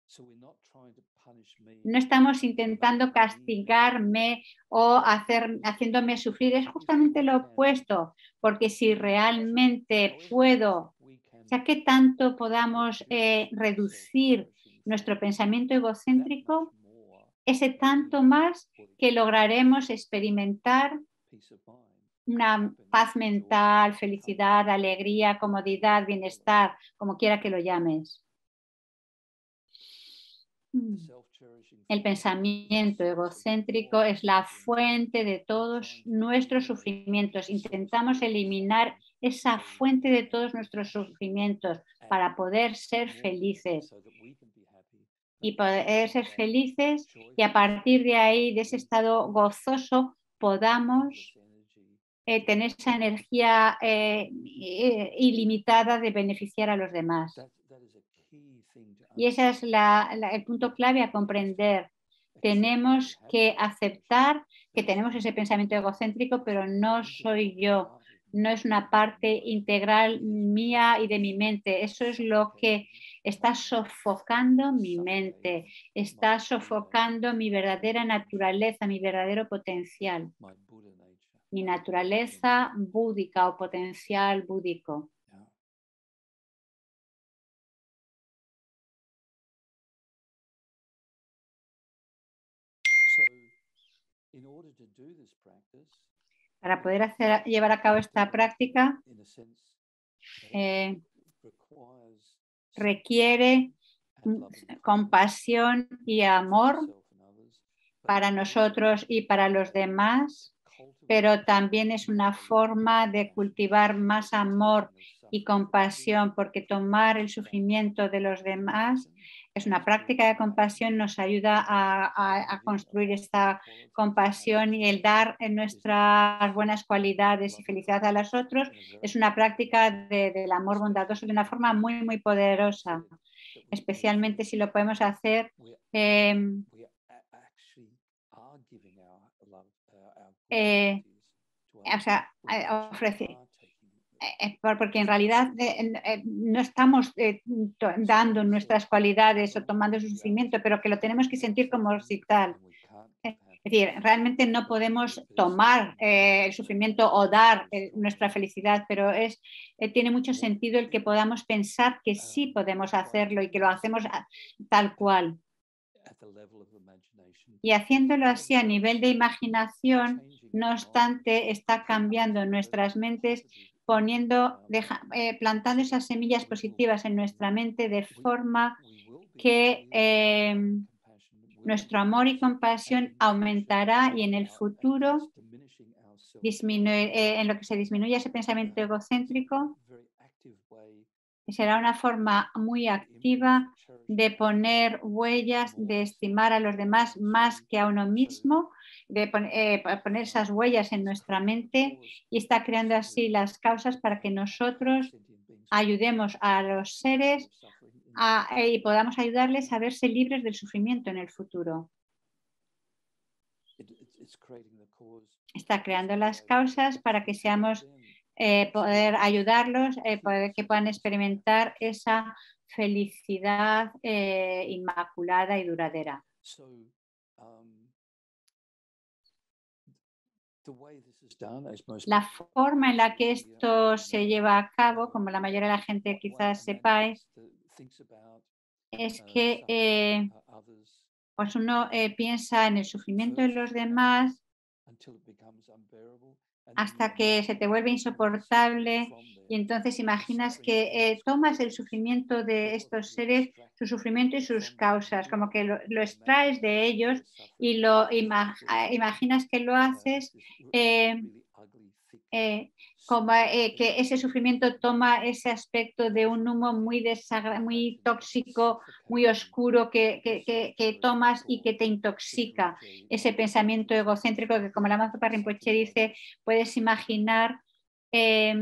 No estamos intentando castigarme o hacer, haciéndome sufrir, es justamente lo opuesto, porque si realmente puedo, ya que tanto podamos eh, reducir nuestro pensamiento egocéntrico, ese tanto más que lograremos experimentar una paz mental, felicidad, alegría, comodidad, bienestar, como quiera que lo llames. El pensamiento egocéntrico es la fuente de todos nuestros sufrimientos. Intentamos eliminar esa fuente de todos nuestros sufrimientos para poder ser felices. Y poder ser felices y a partir de ahí, de ese estado gozoso, podamos eh, tener esa energía eh, ilimitada de beneficiar a los demás. Y ese es la, la, el punto clave a comprender. Tenemos que aceptar que tenemos ese pensamiento egocéntrico, pero no soy yo, no es una parte integral mía y de mi mente. Eso es lo que está sofocando mi mente, está sofocando mi verdadera naturaleza, mi verdadero potencial, mi naturaleza búdica o potencial búdico. Para poder hacer, llevar a cabo esta práctica, eh, requiere compasión y amor para nosotros y para los demás, pero también es una forma de cultivar más amor y compasión, porque tomar el sufrimiento de los demás es una práctica de compasión, nos ayuda a, a, a construir esta compasión y el dar en nuestras buenas cualidades y felicidad a los otros es una práctica de, del amor bondadoso de una forma muy, muy poderosa, especialmente si lo podemos hacer eh, eh, o sea, ofrece, eh, porque en realidad eh, eh, no estamos eh, dando nuestras cualidades o tomando su sufrimiento, pero que lo tenemos que sentir como si tal. Es decir, realmente no podemos tomar eh, el sufrimiento o dar eh, nuestra felicidad, pero es, eh, tiene mucho sentido el que podamos pensar que sí podemos hacerlo y que lo hacemos tal cual. Y haciéndolo así a nivel de imaginación, no obstante, está cambiando nuestras mentes, poniendo, deja, eh, plantando esas semillas positivas en nuestra mente de forma que eh, nuestro amor y compasión aumentará y en el futuro, disminuir, eh, en lo que se disminuye ese pensamiento egocéntrico, será una forma muy activa de poner huellas, de estimar a los demás más que a uno mismo, de pon eh, poner esas huellas en nuestra mente y está creando así las causas para que nosotros ayudemos a los seres a, eh, y podamos ayudarles a verse libres del sufrimiento en el futuro. Está creando las causas para que seamos Eh, poder ayudarlos, eh, poder que puedan experimentar esa felicidad eh, inmaculada y duradera. La forma en la que esto se lleva a cabo, como la mayoría de la gente quizás sepáis, es que eh, pues uno eh, piensa en el sufrimiento de los demás hasta que se te vuelve insoportable y entonces imaginas que eh, tomas el sufrimiento de estos seres, su sufrimiento y sus causas, como que lo, lo extraes de ellos y lo ima- imaginas que lo haces eh, eh, como eh, que ese sufrimiento toma ese aspecto de un humo muy, desagra muy tóxico, muy oscuro que, que, que, que, tomas y que te intoxica. Ese pensamiento egocéntrico que, como la Mazopa Rinpoche dice, puedes imaginar eh,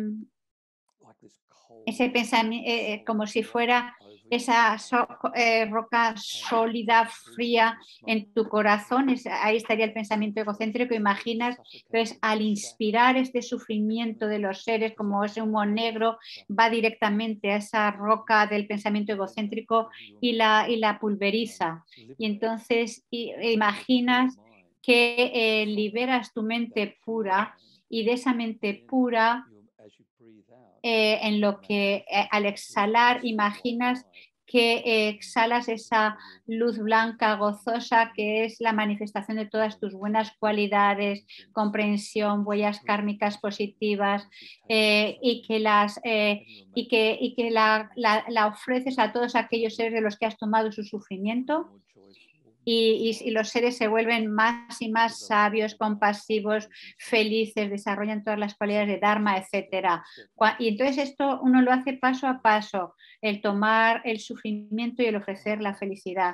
ese pensamiento eh, como si fuera esa so, eh, roca sólida, fría en tu corazón. Es, ahí estaría el pensamiento egocéntrico. Imaginas, entonces, al inspirar este sufrimiento de los seres, como ese humo negro, va directamente a esa roca del pensamiento egocéntrico y la, y la pulveriza. Y entonces y, imaginas que eh, liberas tu mente pura y de esa mente pura Eh, en lo que eh, al exhalar imaginas que eh, exhalas esa luz blanca gozosa que es la manifestación de todas tus buenas cualidades, comprensión, huellas kármicas positivas eh, y que, las, eh, y que, y que la, la, la ofreces a todos aquellos seres de los que has tomado su sufrimiento. Y, y, y, los seres se vuelven más y más sabios, compasivos, felices, desarrollan todas las cualidades de Dharma, etcétera. Y entonces esto uno lo hace paso a paso, el tomar el sufrimiento y el ofrecer la felicidad.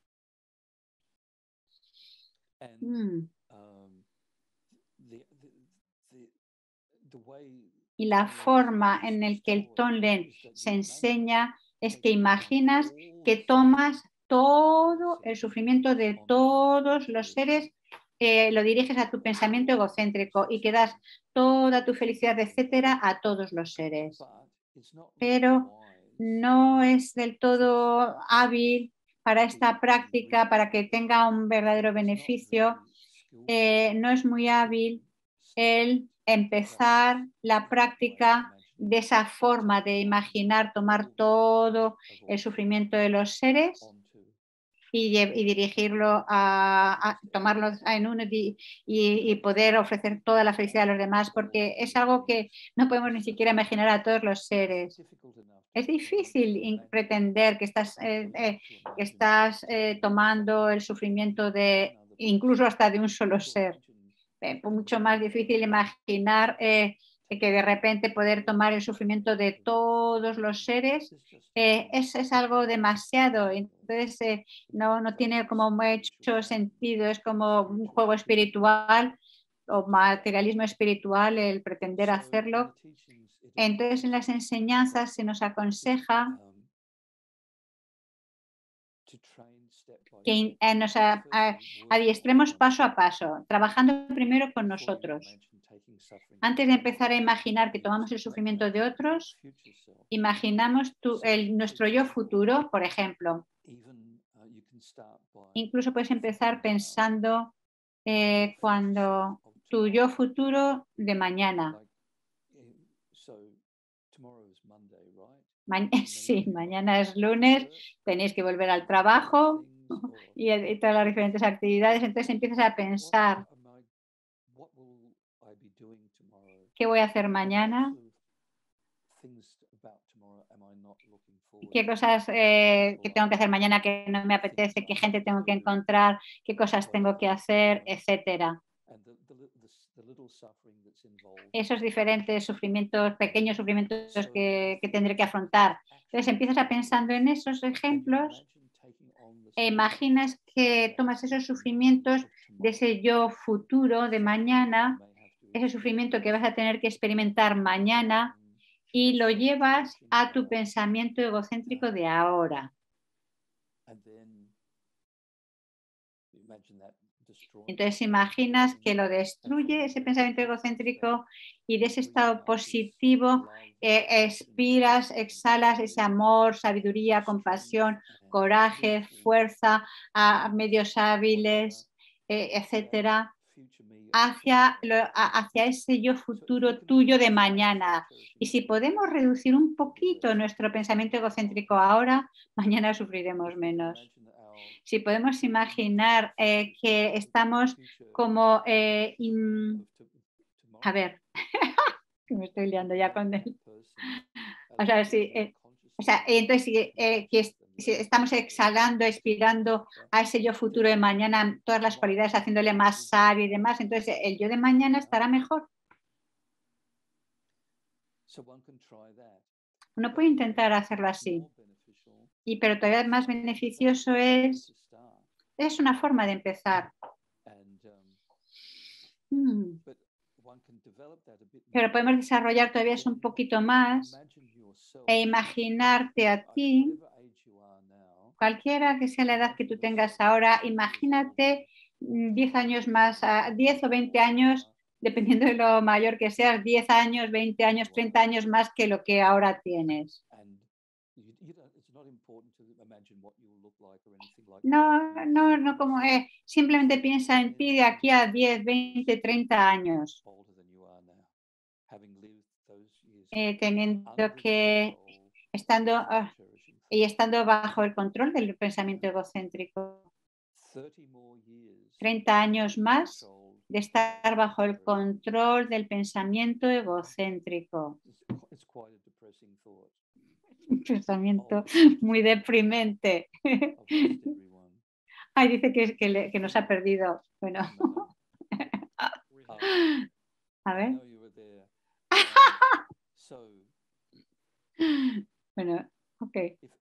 Mm. Y la forma en la que el Tonglen se enseña es que imaginas que tomas todo el sufrimiento de todos los seres, eh, lo diriges a tu pensamiento egocéntrico y que das toda tu felicidad, etcétera, a todos los seres. Pero no es del todo hábil para esta práctica, para que tenga un verdadero beneficio. Eh, no es muy hábil el empezar la práctica de esa forma de imaginar, tomar todo el sufrimiento de los seres y, y dirigirlo a, a tomarlo en uno y, y, poder ofrecer toda la felicidad a los demás, porque es algo que no podemos ni siquiera imaginar a todos los seres. Es difícil pretender que estás, eh, eh, que estás eh, tomando el sufrimiento de incluso hasta de un solo ser. Eh, mucho más difícil imaginar eh, que de repente poder tomar el sufrimiento de todos los seres eh, es, es algo demasiado. Entonces eh, no, no tiene como mucho sentido, es como un juego espiritual o materialismo espiritual el pretender hacerlo. Entonces en las enseñanzas se nos aconseja que nos adiestremos paso a paso, trabajando primero con nosotros. Antes de empezar a imaginar que tomamos el sufrimiento de otros, imaginamos tu, el, nuestro yo futuro, por ejemplo. Incluso puedes empezar pensando eh, cuando tu yo futuro de mañana. Ma sí, mañana es lunes, tenéis que volver al trabajo y, y todas las diferentes actividades, entonces empiezas a pensar ¿qué voy a hacer mañana? ¿Qué cosas eh, que tengo que hacer mañana que no me apetece? ¿Qué gente tengo que encontrar? ¿Qué cosas tengo que hacer? Etcétera. Esos diferentes sufrimientos, pequeños sufrimientos que, que tendré que afrontar. Entonces empiezas a pensando en esos ejemplos e imaginas que tomas esos sufrimientos de ese yo futuro de mañana, ese sufrimiento que vas a tener que experimentar mañana y lo llevas a tu pensamiento egocéntrico de ahora. Entonces imaginas que lo destruye ese pensamiento egocéntrico y de ese estado positivo eh, expiras, exhalas ese amor, sabiduría, compasión, coraje, fuerza, a medios hábiles, eh, etcétera, hacia, lo, hacia ese yo futuro tuyo de mañana. Y si podemos reducir un poquito nuestro pensamiento egocéntrico ahora, mañana sufriremos menos. Si podemos imaginar eh, que estamos como eh, in, A ver, que me estoy liando ya con él. O sea, sí, eh, o sea, entonces si, eh, que es- si estamos exhalando, expirando a ese yo futuro de mañana, todas las cualidades, haciéndole más sabio y demás, entonces el yo de mañana estará mejor. Uno puede intentar hacerlo así, y, pero todavía más beneficioso es, es una forma de empezar. Mm. Pero podemos desarrollar todavía eso un poquito más e imaginarte a ti, cualquiera que sea la edad que tú tengas ahora, imagínate mm, diez años más, a diez o veinte años, dependiendo de lo mayor que seas, diez años, veinte años, treinta años más que lo que ahora tienes. No, no, no como eh, simplemente piensa en ti de aquí a diez, veinte, treinta años, eh, teniendo que, estando, ah, y estando bajo el control del pensamiento egocéntrico. treinta años más de estar bajo el control del pensamiento egocéntrico. Un pensamiento muy deprimente. Ay, dice que, que, le, que nos ha perdido. Bueno, a ver. Bueno, ok.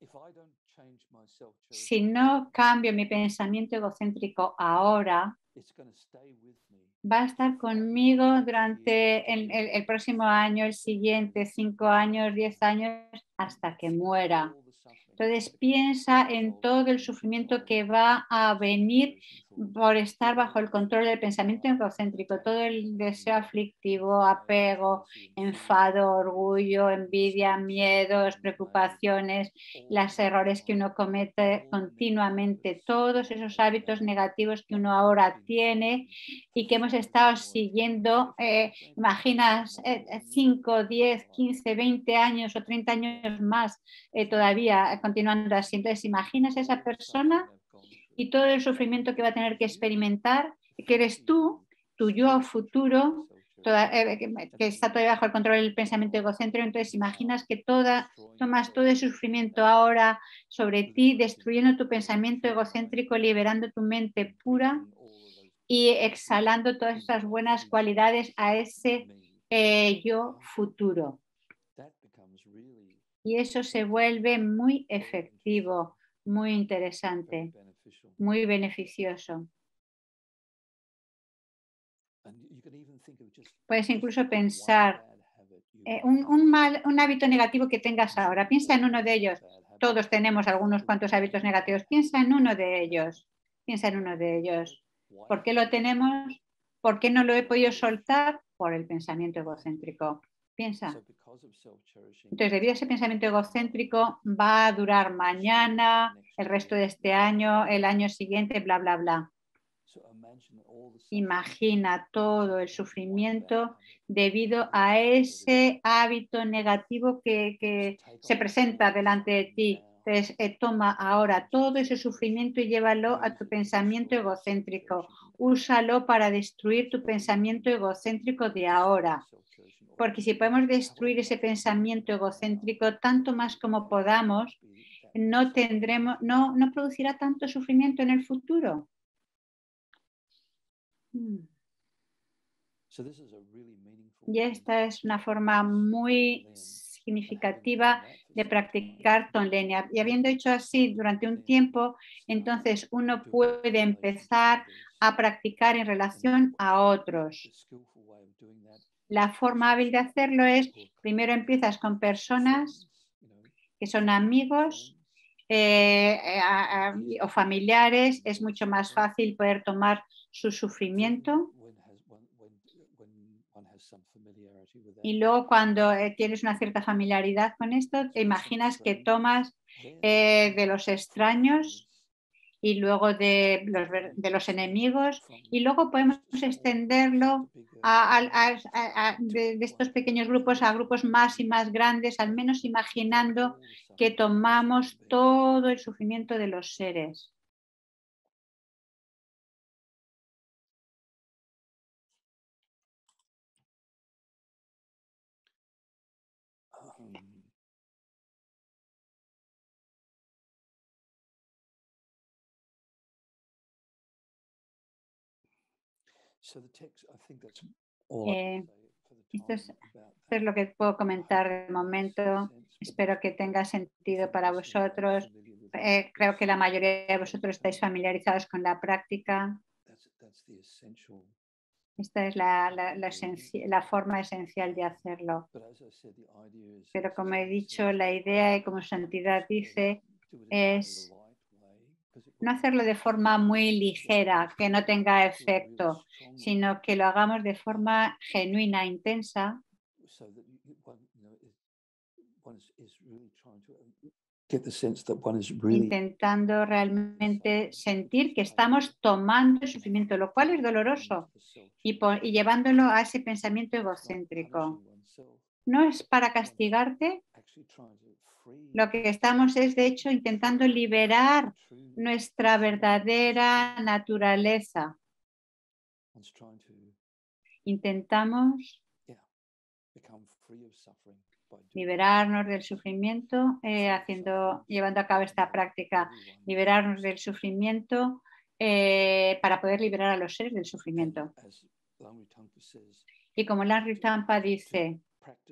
Si no cambio mi pensamiento egocéntrico ahora, va a estar conmigo durante el, el, el próximo año, el siguiente, cinco años, diez años, hasta que muera. Entonces piensa en todo el sufrimiento que va a venir por estar bajo el control del pensamiento egocéntrico, todo el deseo aflictivo, apego, enfado, orgullo, envidia, miedos, preocupaciones, los errores que uno comete continuamente, todos esos hábitos negativos que uno ahora tiene y que hemos estado siguiendo, eh, imaginas eh, cinco, diez, quince, veinte años o treinta años más eh, todavía continuando así. Entonces, imaginas a esa persona y todo el sufrimiento que va a tener que experimentar, que eres tú, tu yo futuro, toda, eh, que, que está todavía bajo el control del pensamiento egocéntrico. Entonces, imaginas que toda, tomas todo el sufrimiento ahora sobre ti, destruyendo tu pensamiento egocéntrico, liberando tu mente pura y exhalando todas esas buenas cualidades a ese eh, yo futuro. Y eso se vuelve muy efectivo, muy interesante, muy beneficioso. Puedes incluso pensar eh, un, un, mal, un hábito negativo que tengas ahora. Piensa en uno de ellos. Todos tenemos algunos cuantos hábitos negativos. Piensa en uno de ellos. Piensa en uno de ellos. ¿Por qué lo tenemos? ¿Por qué no lo he podido soltar? Por el pensamiento egocéntrico. Piensa. Entonces, debido a ese pensamiento egocéntrico, va a durar mañana, el resto de este año, el año siguiente, bla, bla, bla. Imagina todo el sufrimiento debido a ese hábito negativo que, que se presenta delante de ti. Entonces, eh, toma ahora todo ese sufrimiento y llévalo a tu pensamiento egocéntrico. Úsalo para destruir tu pensamiento egocéntrico de ahora. Porque si podemos destruir ese pensamiento egocéntrico tanto más como podamos, no tendremos, no, no producirá tanto sufrimiento en el futuro. Y esta es una forma muy significativa de practicar Tonlenia. Y habiendo hecho así durante un tiempo, entonces uno puede empezar a practicar en relación a otros. La forma hábil de hacerlo es, primero empiezas con personas que son amigos eh, a, a, o familiares, es mucho más fácil poder tomar su sufrimiento. Y luego cuando eh, tienes una cierta familiaridad con esto, te imaginas que tomas eh, de los extraños y luego de los, de los enemigos y luego podemos extenderlo a, a, a, de, de estos pequeños grupos a grupos más y más grandes, al menos imaginando que tomamos todo el sufrimiento de los seres. Eh, esto es, esto es lo que puedo comentar de momento. Espero que tenga sentido para vosotros. Eh, creo que la mayoría de vosotros estáis familiarizados con la práctica. Esta es la, la, la, esenci- la forma esencial de hacerlo. Pero como he dicho, la idea, y como Santidad dice, es no hacerlo de forma muy ligera, que no tenga efecto, sino que lo hagamos de forma genuina, intensa, intentando realmente sentir que estamos tomando el sufrimiento, lo cual es doloroso, y, por, y llevándolo a ese pensamiento egocéntrico. No es para castigarte, lo que estamos es de hecho intentando liberar nuestra verdadera naturaleza. Intentamos liberarnos del sufrimiento eh, haciendo, llevando a cabo esta práctica, liberarnos del sufrimiento eh, para poder liberar a los seres del sufrimiento. Y como Larry Tampa dice,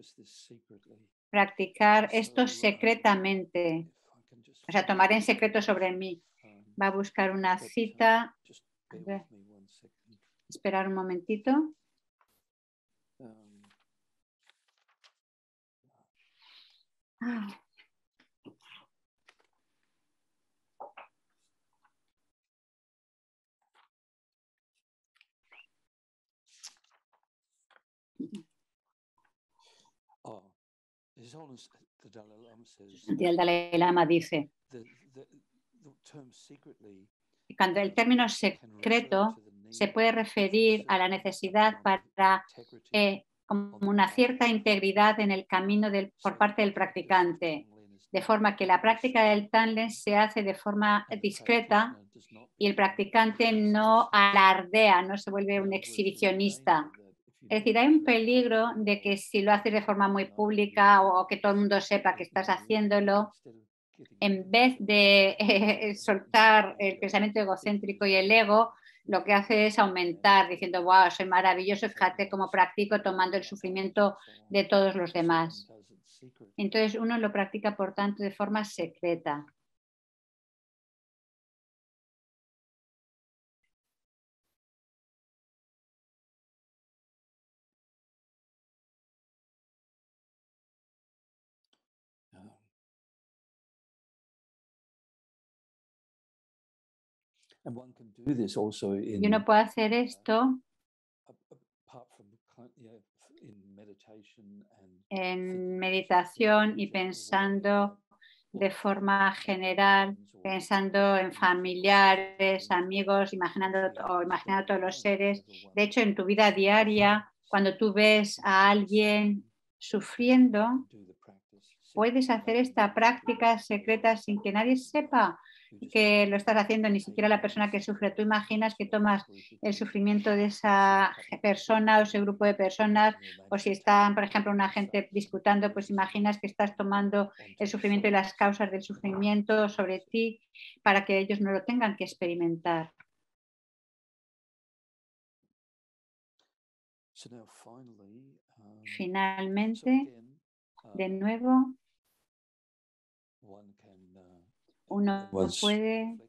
practicar esto secretamente, o sea, tomar en secreto sobre mí. Va a buscar una cita. A ver, esperar un momentito. Ah. Y el Dalai Lama dice, cuando el término secreto se puede referir a la necesidad para eh, como una cierta integridad en el camino del, por parte del practicante, de forma que la práctica del Tandem se hace de forma discreta y el practicante no alardea, no se vuelve un exhibicionista. Es decir, hay un peligro de que si lo haces de forma muy pública o, o que todo el mundo sepa que estás haciéndolo, en vez de eh, soltar el pensamiento egocéntrico y el ego, lo que hace es aumentar, diciendo, wow, soy maravilloso, fíjate cómo practico tomando el sufrimiento de todos los demás. Entonces uno lo practica, por tanto, de forma secreta. Y uno puede hacer esto en meditación y pensando de forma general, pensando en familiares, amigos, imaginando o imaginando todos los seres. De hecho, en tu vida diaria, cuando tú ves a alguien sufriendo, puedes hacer esta práctica secreta sin que nadie sepa que lo estás haciendo, ni siquiera la persona que sufre. Tú imaginas que tomas el sufrimiento de esa persona o ese grupo de personas, o si están, por ejemplo, una gente disputando, pues imaginas que estás tomando el sufrimiento y las causas del sufrimiento sobre ti para que ellos no lo tengan que experimentar. Finalmente, de nuevo, uno puede,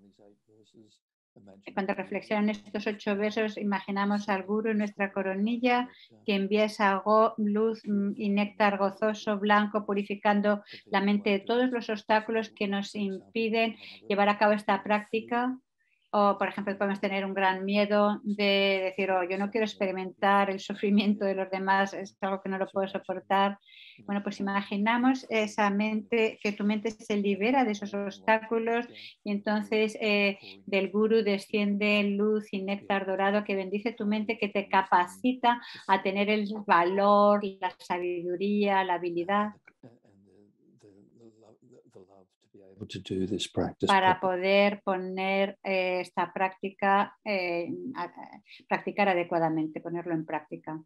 cuando reflexionan estos ocho versos, imaginamos al gurú en nuestra coronilla que envía esa luz y néctar gozoso, blanco, purificando la mente de todos los obstáculos que nos impiden llevar a cabo esta práctica. O, por ejemplo, podemos tener un gran miedo de decir, oh, yo no quiero experimentar el sufrimiento de los demás, es algo que no lo puedo soportar. Bueno, pues imaginamos esa mente, que tu mente se libera de esos obstáculos y entonces eh, del gurú desciende luz y néctar dorado que bendice tu mente, que te capacita a tener el valor, la sabiduría, la habilidad para poder poner eh, esta práctica, eh, a, a, practicar adecuadamente, ponerlo en práctica.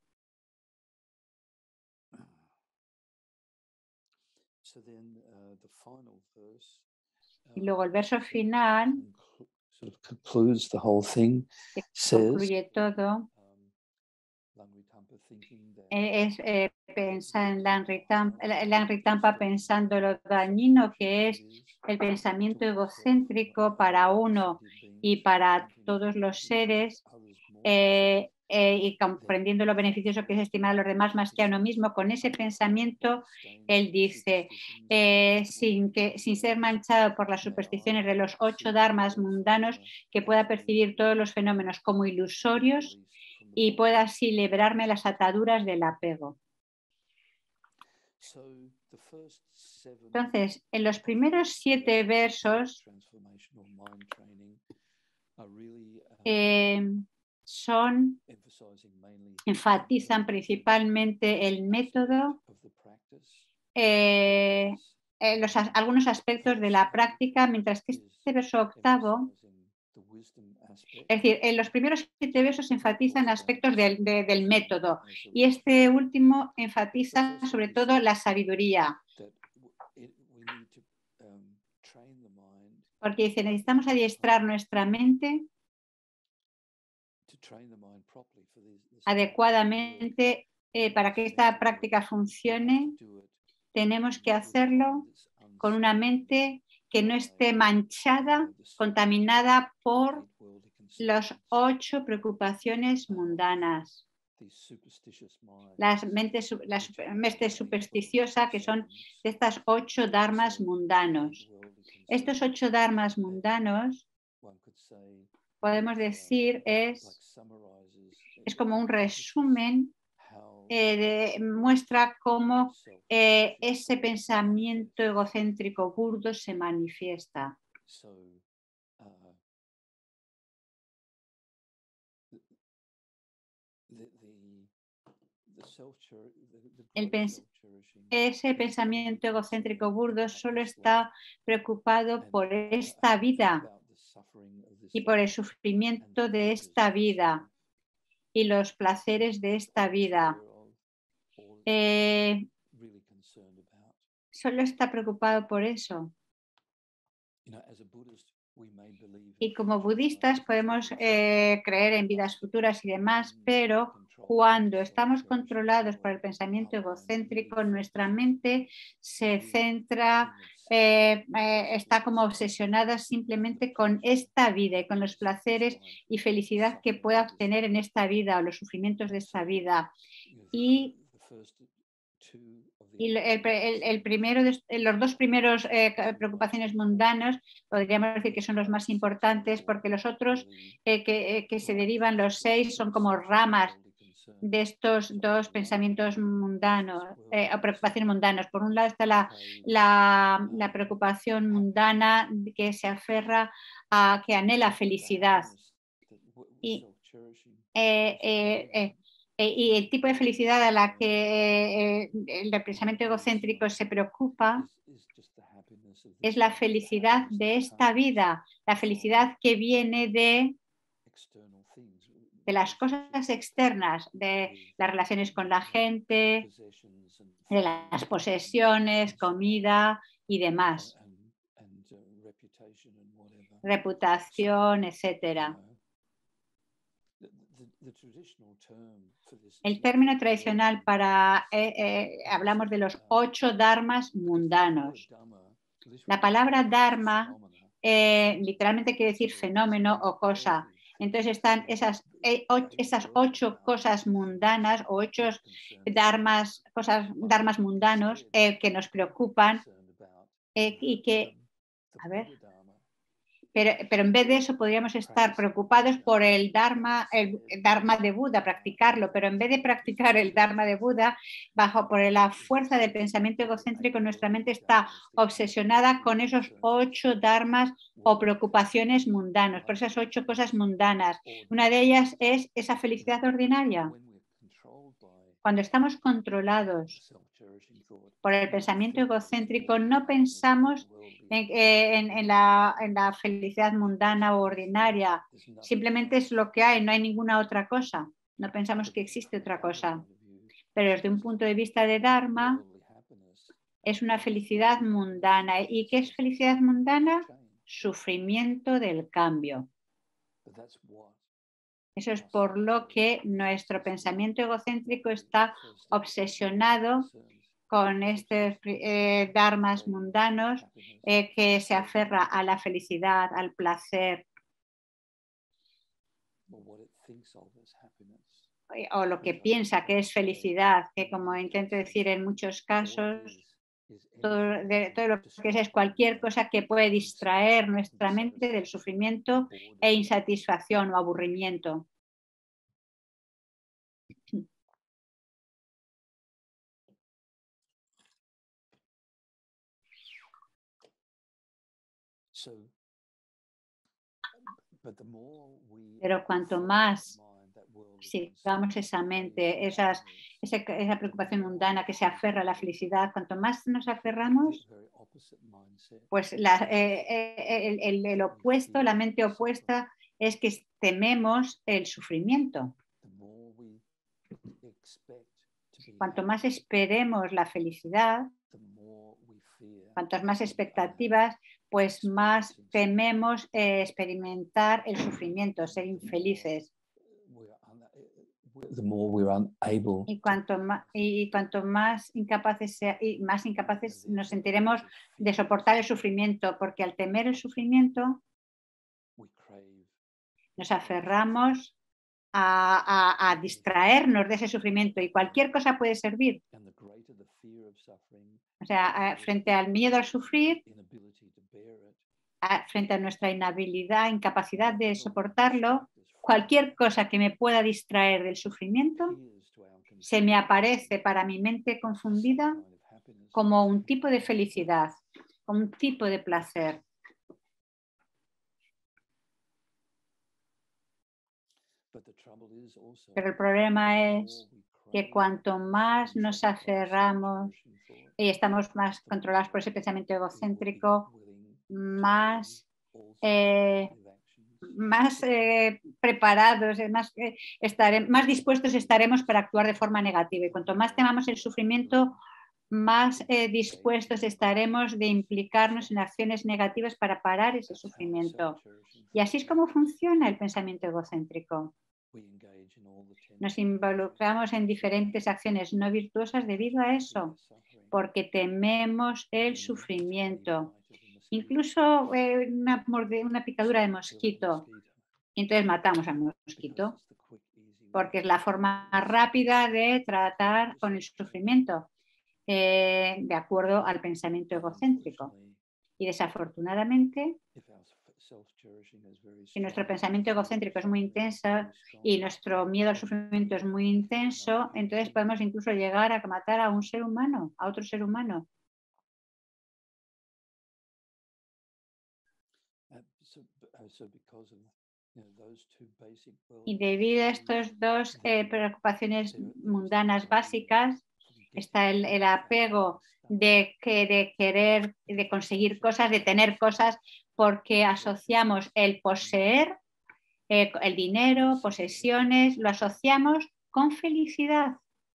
Y luego el verso final sort of concludes the whole thing, que says, concluye todo, um, Langri Tampa thinking that es eh, pensar en Langri Tampa, Langri Tampa pensando lo dañino que es el pensamiento egocéntrico para uno y para todos los seres, eh, eh, y comprendiendo lo beneficioso que es estimar a los demás más que a uno mismo. Con ese pensamiento, él dice, eh, sin, que, sin ser manchado por las supersticiones de los ocho dharmas mundanos, que pueda percibir todos los fenómenos como ilusorios y pueda así librarme las ataduras del apego. Entonces, en los primeros siete versos eh, son, enfatizan principalmente el método, eh, eh, los, algunos aspectos de la práctica, mientras que este verso octavo, es decir, en los primeros siete versos enfatizan aspectos del, de, del método y este último enfatiza sobre todo la sabiduría. Porque dice, necesitamos adiestrar nuestra mente adecuadamente eh, para que esta práctica funcione. Tenemos que hacerlo con una mente que no esté manchada, contaminada por las ocho preocupaciones mundanas. Las mentes, la mente supersticiosa, que son de estas ocho dharmas mundanos. Estos ocho dharmas mundanos, podemos decir, es, es como un resumen, eh, de, muestra cómo eh, ese pensamiento egocéntrico burdo se manifiesta. El pens ese pensamiento egocéntrico burdo solo está preocupado por esta vida y por el sufrimiento de esta vida y los placeres de esta vida. Eh, solo está preocupado por eso. Y como budistas podemos eh, creer en vidas futuras y demás, pero cuando estamos controlados por el pensamiento egocéntrico, nuestra mente se centra, eh, eh, está como obsesionada simplemente con esta vida y con los placeres y felicidad que pueda obtener en esta vida o los sufrimientos de esta vida. Y Y el, el, el primero de, los dos primeros eh, preocupaciones mundanas podríamos decir que son los más importantes porque los otros eh, que, eh, que se derivan, los seis, son como ramas de estos dos pensamientos mundanos eh, o preocupaciones mundanas. Por un lado está la, la, la preocupación mundana que se aferra a, que anhela felicidad. Y eh, eh, eh, y el tipo de felicidad a la que eh, el pensamiento egocéntrico se preocupa es la felicidad de esta vida, la felicidad que viene de, de las cosas externas, de las relaciones con la gente, de las posesiones, comida y demás, reputación, etcétera. El término tradicional para, eh, eh, hablamos de los ocho dharmas mundanos. La palabra dharma eh, literalmente quiere decir fenómeno o cosa. Entonces están esas, eh, o, esas ocho cosas mundanas o ocho dharmas, cosas, dharmas mundanos eh, que nos preocupan eh, y que, a ver... Pero, pero en vez de eso podríamos estar preocupados por el Dharma, el Dharma de Buda, practicarlo, pero en vez de practicar el Dharma de Buda, bajo por la fuerza del pensamiento egocéntrico, nuestra mente está obsesionada con esos ocho dharmas o preocupaciones mundanos, por esas ocho cosas mundanas. Una de ellas es esa felicidad ordinaria. Cuando estamos controlados por el pensamiento egocéntrico, no pensamos en, en, en, la, en la felicidad mundana o ordinaria. Simplemente es lo que hay, no hay ninguna otra cosa. No pensamos que existe otra cosa. Pero desde un punto de vista de Dharma, es una felicidad mundana. ¿Y qué es felicidad mundana? sufrimiento del cambio. Eso es por lo que nuestro pensamiento egocéntrico está obsesionado con estos eh, dharmas mundanos eh, que se aferra a la felicidad, al placer, o lo que piensa que es felicidad, que como intento decir en muchos casos, todo, de, todo lo que es, es cualquier cosa que puede distraer nuestra mente del sufrimiento e insatisfacción o aburrimiento. Pero cuanto más sigamos esa mente, esas, esa, esa preocupación mundana que se aferra a la felicidad, cuanto más nos aferramos, pues la, eh, el, el, el opuesto, la mente opuesta, es que tememos el sufrimiento. Cuanto más esperemos la felicidad, cuantas más expectativas, pues más tememos eh, experimentar el sufrimiento, ser infelices. Y cuanto más, y cuanto más incapaces sea, y más incapaces nos sentiremos de soportar el sufrimiento, porque al temer el sufrimiento nos aferramos a, a, a distraernos de ese sufrimiento y cualquier cosa puede servir. O sea, frente al miedo al sufrir, frente a nuestra inhabilidad, incapacidad de soportarlo, cualquier cosa que me pueda distraer del sufrimiento se me aparece para mi mente confundida como un tipo de felicidad, como un tipo de placer. Pero el problema es que cuanto más nos aferramos y estamos más controlados por ese pensamiento egocéntrico, más, eh, más eh, preparados, más, eh, estaré, más dispuestos estaremos para actuar de forma negativa. Y cuanto más temamos el sufrimiento, más eh, dispuestos estaremos de implicarnos en acciones negativas para parar ese sufrimiento. Y así es como funciona el pensamiento egocéntrico. Nos involucramos en diferentes acciones no virtuosas debido a eso, porque tememos el sufrimiento. Incluso eh, una, una picadura de mosquito. Y entonces matamos al mosquito, porque es la forma rápida de tratar con el sufrimiento, eh, de acuerdo al pensamiento egocéntrico. Y desafortunadamente, si nuestro pensamiento egocéntrico es muy intenso y nuestro miedo al sufrimiento es muy intenso, entonces podemos incluso llegar a matar a un ser humano, a otro ser humano. Y debido a estas dos eh, preocupaciones mundanas básicas, está el, el apego de, que, de querer, de conseguir cosas, de tener cosas, porque asociamos el poseer, eh, el dinero, posesiones, lo asociamos con felicidad.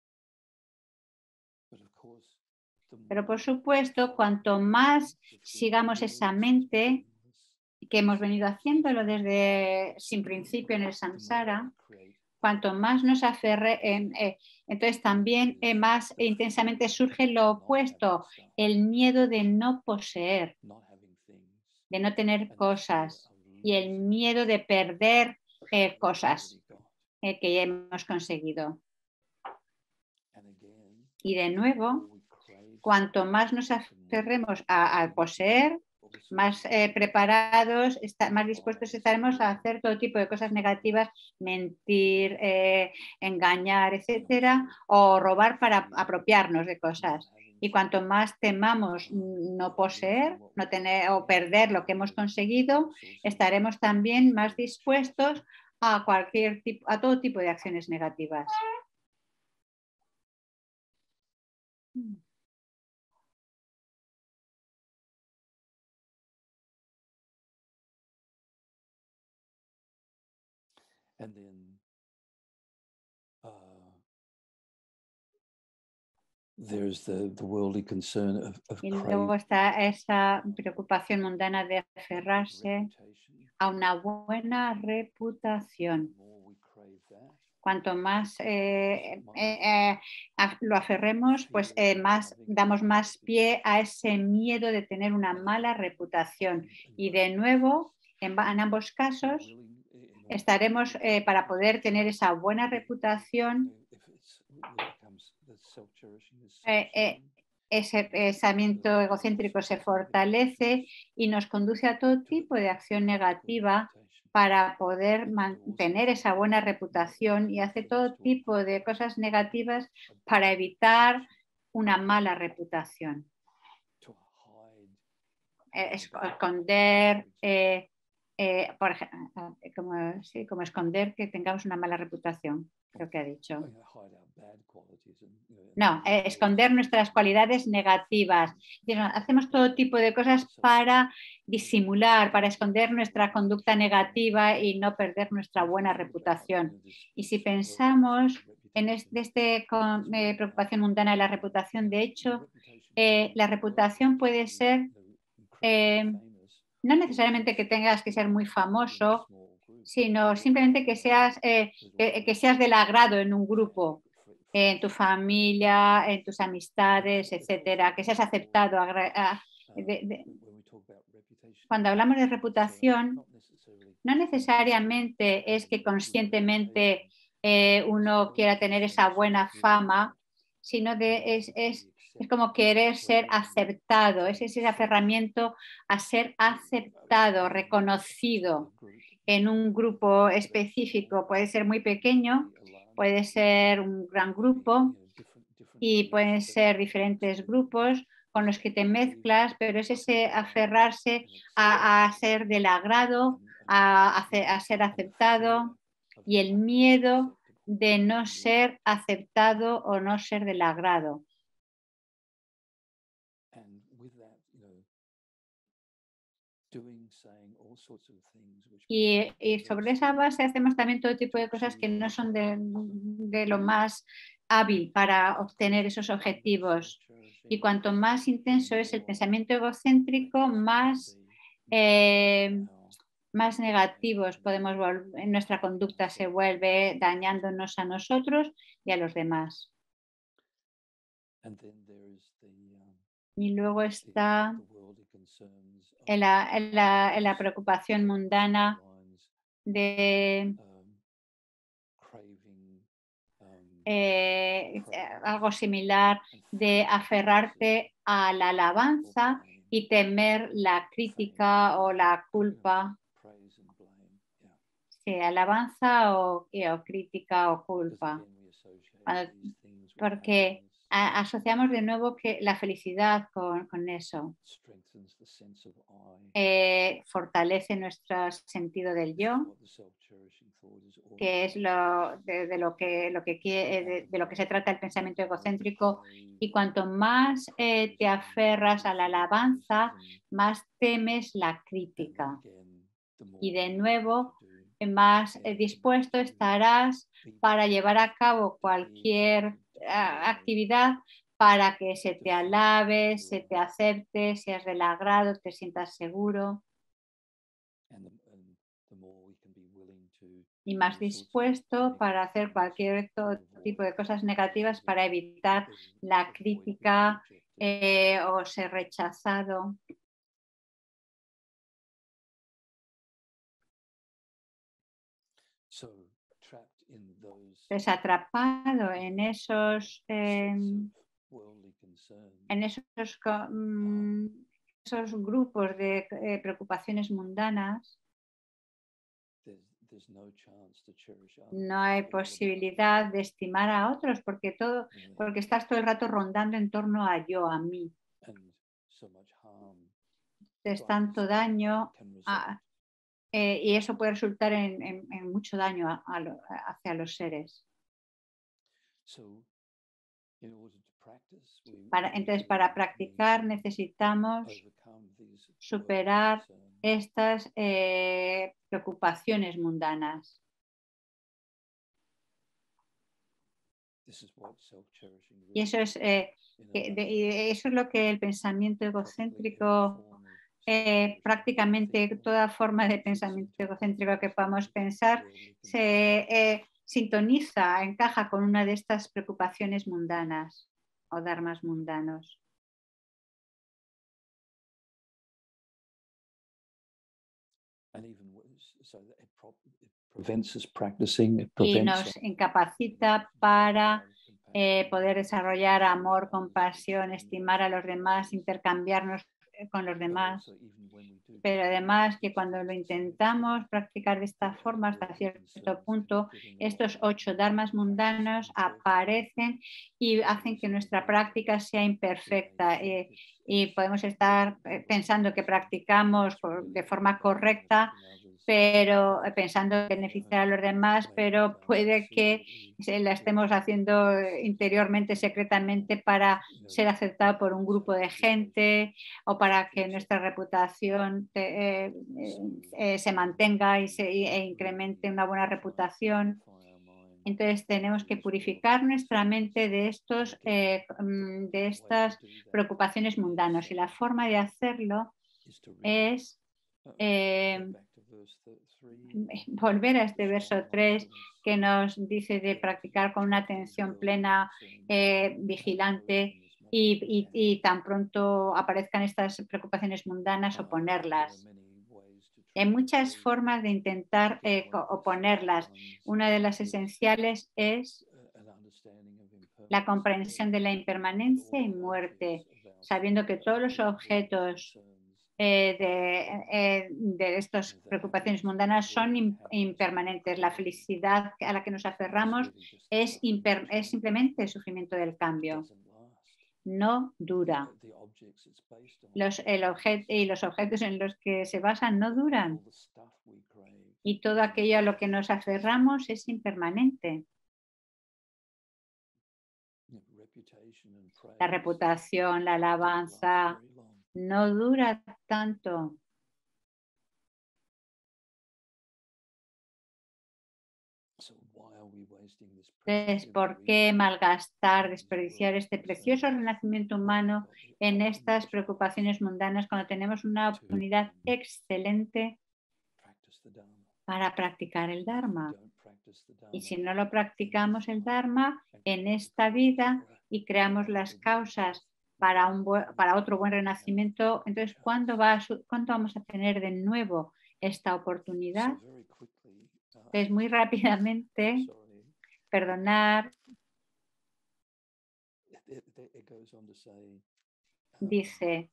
Pero por supuesto, cuanto más sigamos esa mente, que hemos venido haciéndolo desde sin principio en el samsara, cuanto más nos aferre, en, eh, entonces también eh, más intensamente surge lo opuesto, el miedo de no poseer, de no tener cosas y el miedo de perder eh, cosas eh, que ya hemos conseguido. Y de nuevo, cuanto más nos aferremos a, a poseer, más eh, preparados, está, más dispuestos estaremos a hacer todo tipo de cosas negativas, mentir, eh, engañar, etcétera, o robar para apropiarnos de cosas. Y cuanto más temamos no poseer, no tener o perder lo que hemos conseguido, estaremos también más dispuestos a cualquier tipo, a todo tipo de acciones negativas. And then uh, there's the, the worldly concern of, of Y craving luego está esa preocupación mundana de aferrarse reputation. a una buena reputación. The more we crave that, Cuanto más eh, eh, eh, a- lo aferremos, pues eh, más damos más pie a ese miedo de tener una mala reputación. Y de nuevo, en, ba- en ambos casos, willing in order estaremos eh, para poder tener esa buena reputación. if it's it becomes the self-cherishing is eh, eh, self-serving, ese pensamiento egocéntrico se fortalece y nos conduce a todo tipo de acción negativa para poder mantener esa buena reputación y hace todo tipo de cosas negativas para evitar una mala reputación. to hide Eh, es- esconder, eh, eh, por ejemplo, como, sí, como esconder que tengamos una mala reputación, creo que ha dicho. you know, hide our bad qualities and, you know, No, eh, esconder nuestras cualidades negativas. Hacemos todo tipo de cosas para disimular, para esconder nuestra conducta negativa y no perder nuestra buena reputación. Y si pensamos en este, este con, eh, preocupación mundana de la reputación, de hecho, eh, la reputación puede ser eh, no necesariamente que tengas que ser muy famoso, sino simplemente que seas, eh, que, que seas del agrado en un grupo, en tu familia, en tus amistades, etcétera, que seas aceptado. De, de, cuando hablamos de reputación, no necesariamente es que conscientemente eh, uno quiera tener esa buena fama, sino de, es, es, es como querer ser aceptado, es ese aferramiento a ser aceptado, reconocido en un grupo específico. Puede ser muy pequeño, puede ser un gran grupo y pueden ser diferentes grupos con los que te mezclas, pero es ese aferrarse a, a ser del agrado, a, a, a ser aceptado y el miedo de no ser aceptado o no ser del agrado. Y, y sobre esa base hacemos también todo tipo de cosas que no son de, de lo más hábil para obtener esos objetivos. Y cuanto más intenso es el pensamiento egocéntrico, más, eh, más negativos podemos volver, nuestra conducta se vuelve dañándonos a nosotros y a los demás. Y luego está en la, en la, en la preocupación mundana de eh, algo similar, de aferrarte a la alabanza y temer la crítica o la culpa. Sí, alabanza o, o crítica o culpa. Cuando, porque a, asociamos de nuevo que la felicidad con, con eso. Eh, fortalece nuestro sentido del yo, que es lo de, de lo que lo que de, de lo que se trata el pensamiento egocéntrico, y cuanto más eh, te aferras a la alabanza, más temes la crítica. Y de nuevo, más eh, dispuesto estarás para llevar a cabo cualquier uh, actividad para que se te alabe, se te acepte, seas del agrado, te sientas seguro. Y más dispuesto para hacer cualquier tipo de cosas negativas para evitar la crítica eh, o ser rechazado. Pues atrapado en esos, eh, en esos, um, esos grupos de eh, preocupaciones mundanas, no hay posibilidad de estimar a otros porque todo, porque estás todo el rato rondando en torno a yo, a mí. Es tanto daño a, eh, y eso puede resultar en, en, en mucho daño a, a lo, hacia los seres. Para, entonces, para practicar necesitamos superar estas eh, preocupaciones mundanas. Y eso es, eh, que de, y eso es lo que el pensamiento egocéntrico, eh, prácticamente toda forma de pensamiento egocéntrico que podamos pensar, se eh, sintoniza, encaja con una de estas preocupaciones mundanas o dharmas mundanos. Y nos incapacita para eh, poder desarrollar amor, compasión, estimar a los demás, intercambiarnos con los demás. Pero además que cuando lo intentamos practicar de esta forma hasta cierto punto, estos ocho dharmas mundanos aparecen y hacen que nuestra práctica sea imperfecta. Eh, y podemos estar pensando que practicamos de forma correcta, pero pensando beneficiar a los demás, pero puede que la estemos haciendo interiormente, secretamente, para ser aceptado por un grupo de gente o para que nuestra reputación te, eh, eh, se mantenga y se e incremente una buena reputación. Entonces tenemos que purificar nuestra mente de, estos, eh, de estas preocupaciones mundanas, y la forma de hacerlo es eh, volver a este verso tres que nos dice de practicar con una atención plena, eh, vigilante, y, y, y tan pronto aparezcan estas preocupaciones mundanas, oponerlas. Hay muchas formas de intentar eh, oponerlas. Una de las esenciales es la comprensión de la impermanencia y muerte, sabiendo que todos los objetos eh, de, eh, de estas preocupaciones mundanas son im impermanentes. La felicidad a la que nos aferramos es, imper es simplemente el sufrimiento del cambio. No dura. Los, el objeto, y los objetos en los que se basan no duran. Y todo aquello a lo que nos aferramos es impermanente. La reputación, la alabanza, no dura tanto. Entonces, ¿por qué malgastar, desperdiciar este precioso renacimiento humano en estas preocupaciones mundanas cuando tenemos una oportunidad excelente para practicar el Dharma? Y si no lo practicamos el Dharma en esta vida y creamos las causas para, un para otro buen renacimiento, entonces ¿cuándo, va a ¿cuándo vamos a tener de nuevo esta oportunidad? Entonces, muy rápidamente, perdonar, dice,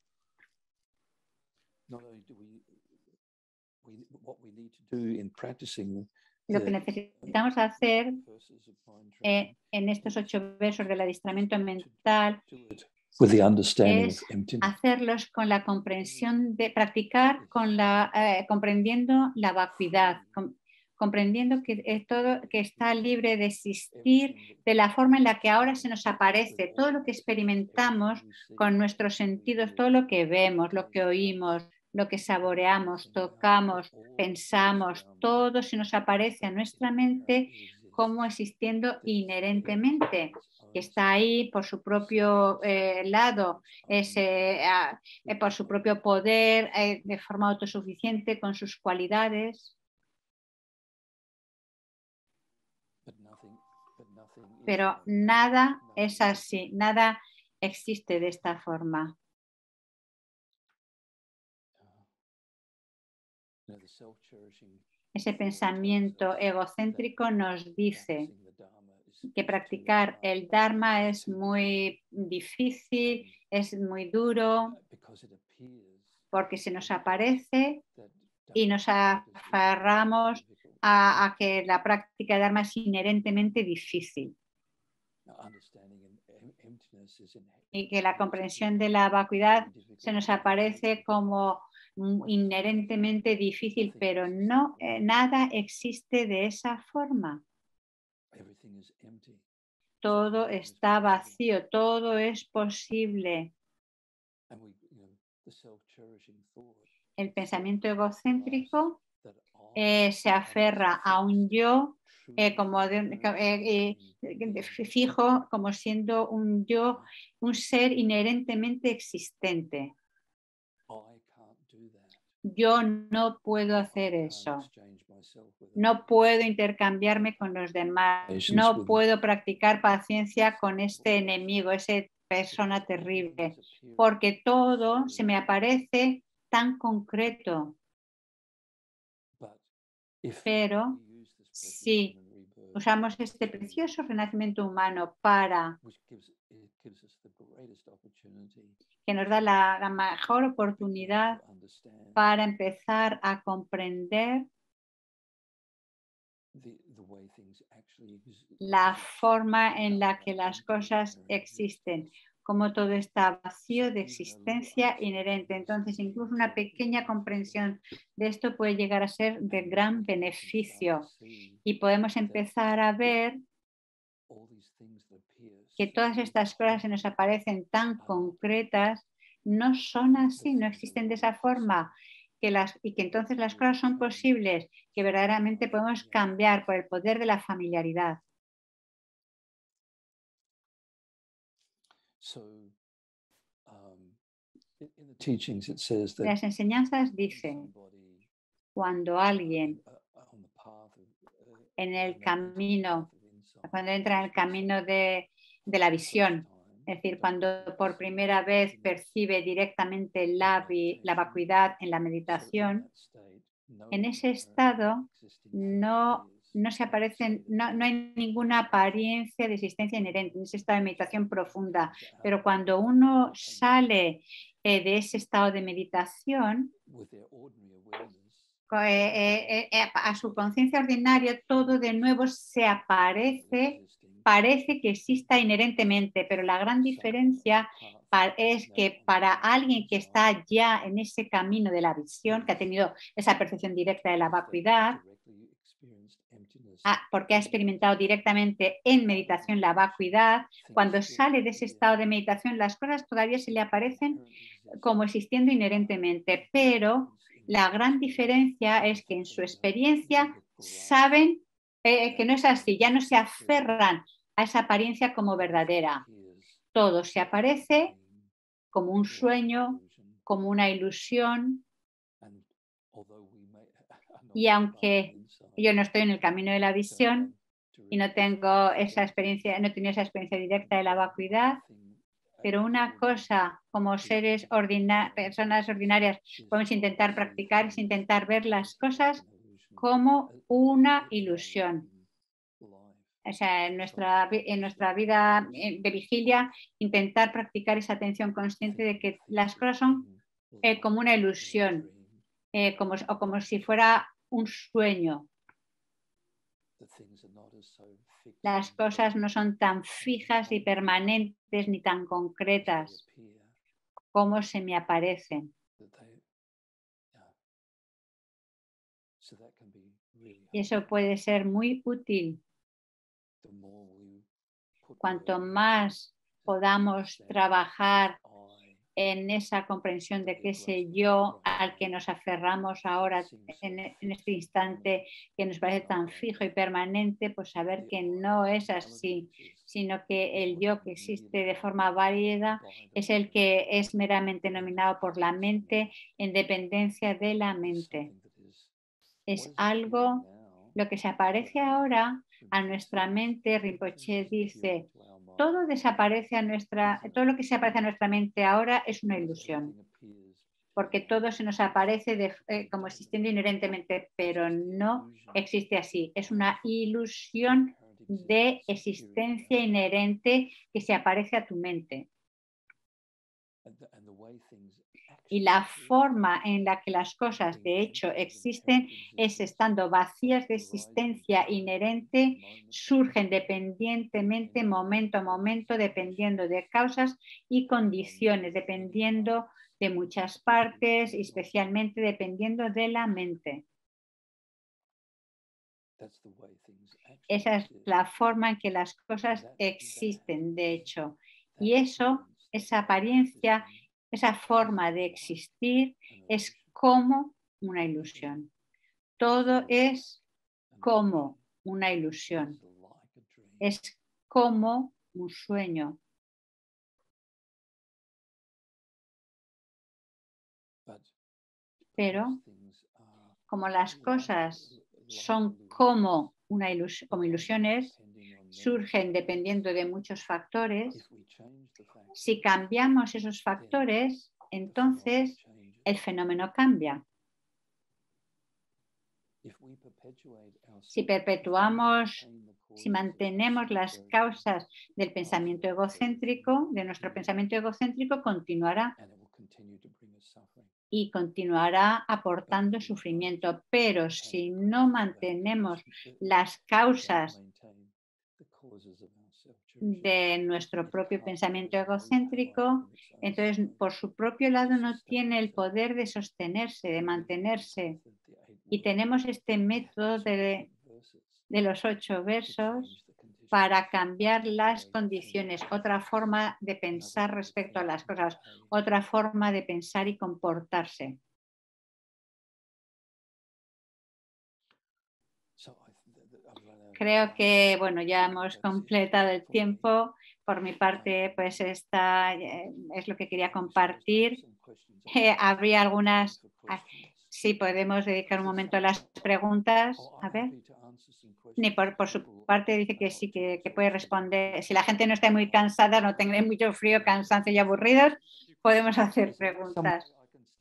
lo que necesitamos hacer eh, en estos ocho versos del adiestramiento mental es hacerlos con la comprensión de practicar con la eh, comprendiendo la vacuidad, com, comprendiendo que eh, todo que está libre de existir de la forma en la que ahora se nos aparece, todo lo que experimentamos con nuestros sentidos, todo lo que vemos, lo que oímos, lo que saboreamos, tocamos, pensamos, todo se nos aparece a nuestra mente como existiendo inherentemente, que está ahí por su propio eh, lado, es, eh, eh, por su propio poder, eh, de forma autosuficiente, con sus cualidades. Pero nada es así, nada existe de esta forma. Ese pensamiento egocéntrico nos dice que practicar el Dharma es muy difícil, es muy duro, porque se nos aparece y nos aferramos a, a que la práctica del Dharma es inherentemente difícil. Y que la comprensión de la vacuidad se nos aparece como inherentemente difícil, pero no, eh, nada existe de esa forma. Todo está vacío, todo es posible. El pensamiento egocéntrico eh, se aferra a un yo eh, como de, eh, eh, fijo como siendo un yo, un ser inherentemente existente. Yo no puedo hacer eso. No puedo intercambiarme con los demás. No puedo practicar paciencia con este enemigo, esa persona terrible, porque todo se me aparece tan concreto. Pero si usamos este precioso renacimiento humano para que nos da la, la mejor oportunidad para empezar a comprender la forma en la que las cosas existen, como todo está vacío de existencia inherente. Entonces, incluso una pequeña comprensión de esto puede llegar a ser de gran beneficio y podemos empezar a ver que todas estas cosas que nos aparecen tan concretas no son así, no existen de esa forma. Que las, y que entonces las cosas son posibles, que verdaderamente podemos cambiar por el poder de la familiaridad. En las enseñanzas dice, cuando alguien en el camino, cuando entra en el camino de, de la visión, es decir, cuando por primera vez percibe directamente la, la vacuidad en la meditación, en ese estado no, no se aparecen, no, no hay ninguna apariencia de existencia inherente, en ese estado de meditación profunda. Pero cuando uno sale eh, de ese estado de meditación, eh, eh, eh, a su conciencia ordinaria, todo de nuevo se aparece, parece que exista inherentemente, pero la gran diferencia es que para alguien que está ya en ese camino de la visión, que ha tenido esa percepción directa de la vacuidad, porque ha experimentado directamente en meditación la vacuidad, cuando sale de ese estado de meditación, las cosas todavía se le aparecen como existiendo inherentemente, pero la gran diferencia es que en su experiencia saben eh, que no es así, ya no se aferran a esa apariencia como verdadera. Todo se aparece como un sueño, como una ilusión. Y aunque yo no estoy en el camino de la visión y no tengo esa experiencia, no he tenido esa experiencia directa de la vacuidad, pero una cosa como seres ordinarios, personas ordinarias, podemos intentar practicar es intentar ver las cosas como una ilusión. O sea, en nuestra, en nuestra vida de vigilia, intentar practicar esa atención consciente de que las cosas son eh, como una ilusión, eh, como, o como si fuera un sueño. Las cosas no son tan fijas y permanentes ni tan concretas como se me aparecen. Y eso puede ser muy útil. Cuanto más podamos trabajar en esa comprensión de que ese yo al que nos aferramos ahora en, en este instante, que nos parece tan fijo y permanente, pues saber que no es así, sino que el yo que existe de forma válida es el que es meramente nominado por la mente en dependencia de la mente. Es algo, lo que se aparece ahora a nuestra mente. Rinpoche dice, todo desaparece a nuestra, todo lo que se aparece a nuestra mente ahora es una ilusión, porque todo se nos aparece de, eh, como existiendo inherentemente, pero no existe así. Es una ilusión de existencia inherente que se aparece a tu mente. Y la forma en la que las cosas de hecho existen es estando vacías de existencia inherente, surgen dependientemente momento a momento, dependiendo de causas y condiciones, dependiendo de muchas partes y especialmente dependiendo de la mente. Esa es la forma en que las cosas existen, de hecho. Y eso, esa apariencia, esa forma de existir es como una ilusión. Todo es como una ilusión. Es como un sueño. Pero como las cosas son como, una ilus- como ilusiones, surgen dependiendo de muchos factores. Si cambiamos esos factores, entonces el fenómeno cambia. Si perpetuamos, si mantenemos las causas del pensamiento egocéntrico, de nuestro pensamiento egocéntrico, continuará y continuará aportando sufrimiento. Pero si no mantenemos las causas de nuestro propio pensamiento egocéntrico, entonces por su propio lado no tiene el poder de sostenerse, de mantenerse. Y tenemos este método de, de los ocho versos para cambiar las condiciones, otra forma de pensar respecto a las cosas, otra forma de pensar y comportarse. Creo que bueno, ya hemos completado el tiempo. Por mi parte, pues esta eh, es lo que quería compartir. Eh, habría algunas. Ah, sí, podemos dedicar un momento a las preguntas. A ver. Ni por, por su parte dice que sí, que, que puede responder. Si la gente no está muy cansada, no tenga mucho frío, cansancio y aburridos, podemos hacer preguntas.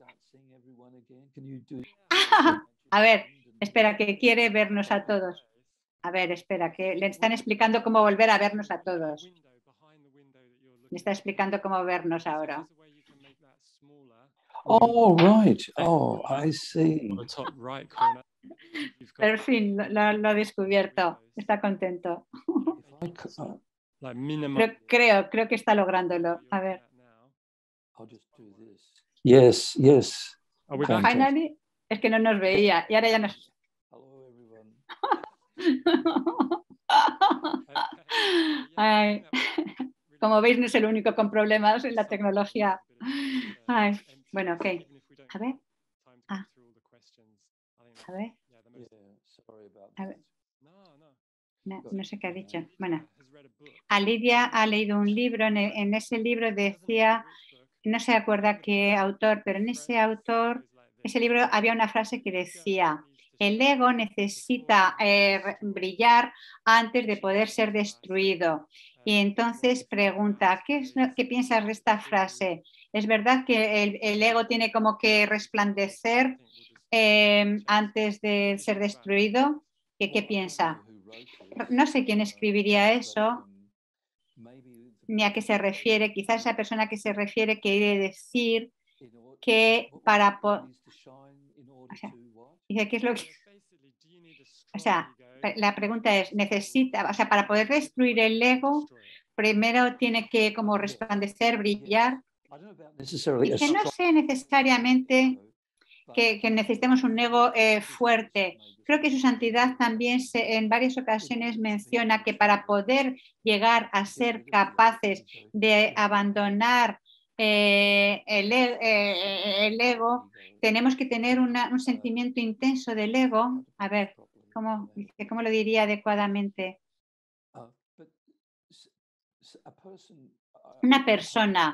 A ver, espera, que quiere vernos a todos. A ver, espera, que le están explicando cómo volver a vernos a todos. Me está explicando cómo vernos ahora. Oh, right. Oh, I see. Pero en fin, lo, lo ha descubierto. Está contento. Creo, creo, creo que está lográndolo. A ver. Yes, yes. Finally, es que no nos veía y ahora ya nos. Ay. Como veis, no es el único con problemas en la tecnología. Ay. Bueno, ok. A ver. Ah. A ver. A ver. No, no sé qué ha dicho. Bueno, a Lidia ha leído un libro. En, en ese libro decía, no se acuerda qué autor, pero en ese autor, ese libro había una frase que decía: el ego necesita eh, brillar antes de poder ser destruido. Y entonces pregunta, ¿qué, es lo, qué piensas de esta frase? ¿Es verdad que el, el ego tiene como que resplandecer eh, antes de ser destruido? ¿Qué, qué piensa? No sé quién escribiría eso, ni a qué se refiere. Quizás esa persona que se refiere quiere decir que para... O sea, dice, ¿qué es lo que...? O sea, la pregunta es, ¿necesita, o sea, para poder destruir el ego, primero tiene que como resplandecer, brillar? Dice, no sé necesariamente que, que necesitemos un ego eh, fuerte. Creo que su santidad también se, en varias ocasiones menciona que para poder llegar a ser capaces de abandonar eh, el, eh, el, ego, tenemos que tener una, un sentimiento intenso del ego. A ver, ¿cómo, cómo lo diría adecuadamente? Una persona,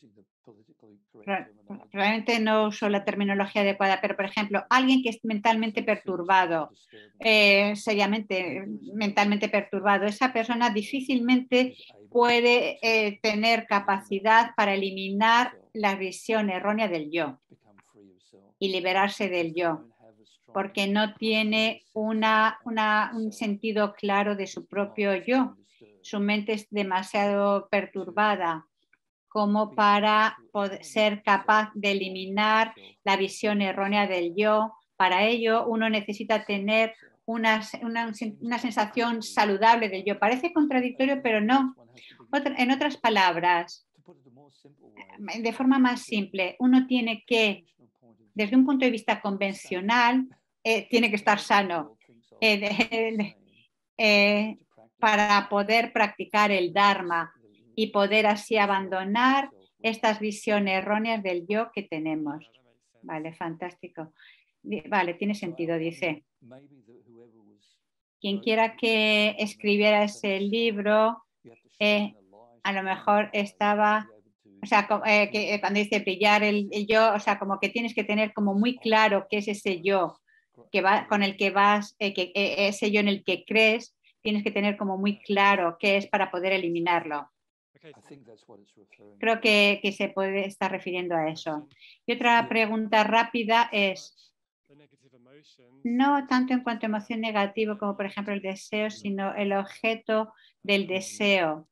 realmente no uso la terminología adecuada, pero por ejemplo, alguien que es mentalmente perturbado, eh, seriamente mentalmente perturbado, esa persona difícilmente puede eh, tener capacidad para eliminar la visión errónea del yo y liberarse del yo, porque no tiene una, una, un sentido claro de su propio yo. Su mente es demasiado perturbada como para poder ser capaz de eliminar la visión errónea del yo. Para ello, uno necesita tener una, una, una sensación saludable del yo. Parece contradictorio, pero no. Otra, en otras palabras, de forma más simple, uno tiene que, desde un punto de vista convencional, eh, tiene que estar sano eh, de, eh, para poder practicar el Dharma y poder así abandonar estas visiones erróneas del yo que tenemos. Vale, fantástico. Vale, tiene sentido, dice. quien quiera que escribiera ese libro, eh, a lo mejor estaba, o sea, eh, que, eh, cuando dice brillar el, el yo, o sea, como que tienes que tener como muy claro qué es ese yo que va, con el que vas, eh, que, eh, ese yo en el que crees, tienes que tener como muy claro qué es para poder eliminarlo. Creo que, que se puede estar refiriendo a eso. Y otra pregunta rápida es, no tanto en cuanto a emoción negativa como por ejemplo el deseo, sino el objeto del deseo.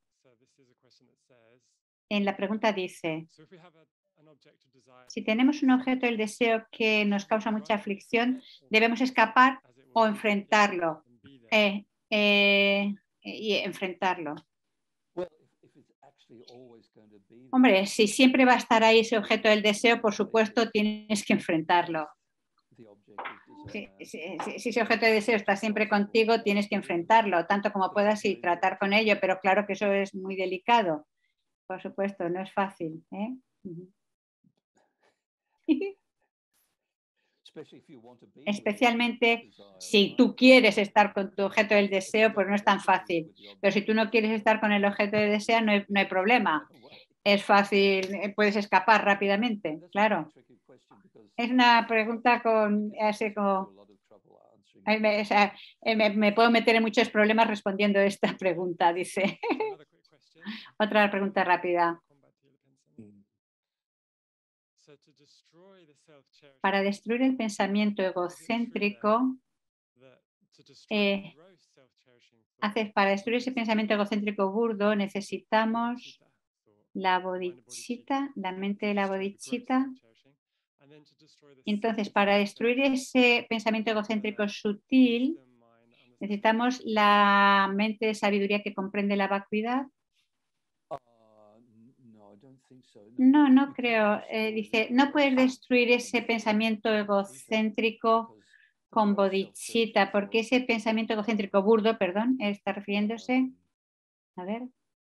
En la pregunta dice, si tenemos un objeto del deseo que nos causa mucha aflicción, ¿debemos escapar o enfrentarlo? Eh, eh, y enfrentarlo. Hombre, si siempre va a estar ahí ese objeto del deseo, por supuesto tienes que enfrentarlo. Si, si, si ese objeto de deseo está siempre contigo, tienes que enfrentarlo, tanto como puedas y tratar con ello, pero claro que eso es muy delicado. Por supuesto, no es fácil, ¿eh? Especialmente si tú quieres estar con tu objeto del deseo, pues no es tan fácil. Pero si tú no quieres estar con el objeto de deseo, no hay, no hay problema. Es fácil, puedes escapar rápidamente, claro. Es una pregunta con, así como, me, o sea, me, me puedo meter en muchos problemas respondiendo esta pregunta, dice. Otra pregunta rápida. Para destruir el pensamiento egocéntrico, eh, hace, para destruir ese pensamiento egocéntrico burdo, necesitamos la bodhicitta, la mente de la bodhicitta. Entonces, para destruir ese pensamiento egocéntrico sutil, necesitamos la mente de sabiduría que comprende la vacuidad. No, no creo. Eh, dice, no puedes destruir ese pensamiento egocéntrico con bodhicitta, porque ese pensamiento egocéntrico burdo, perdón, está refiriéndose, a ver,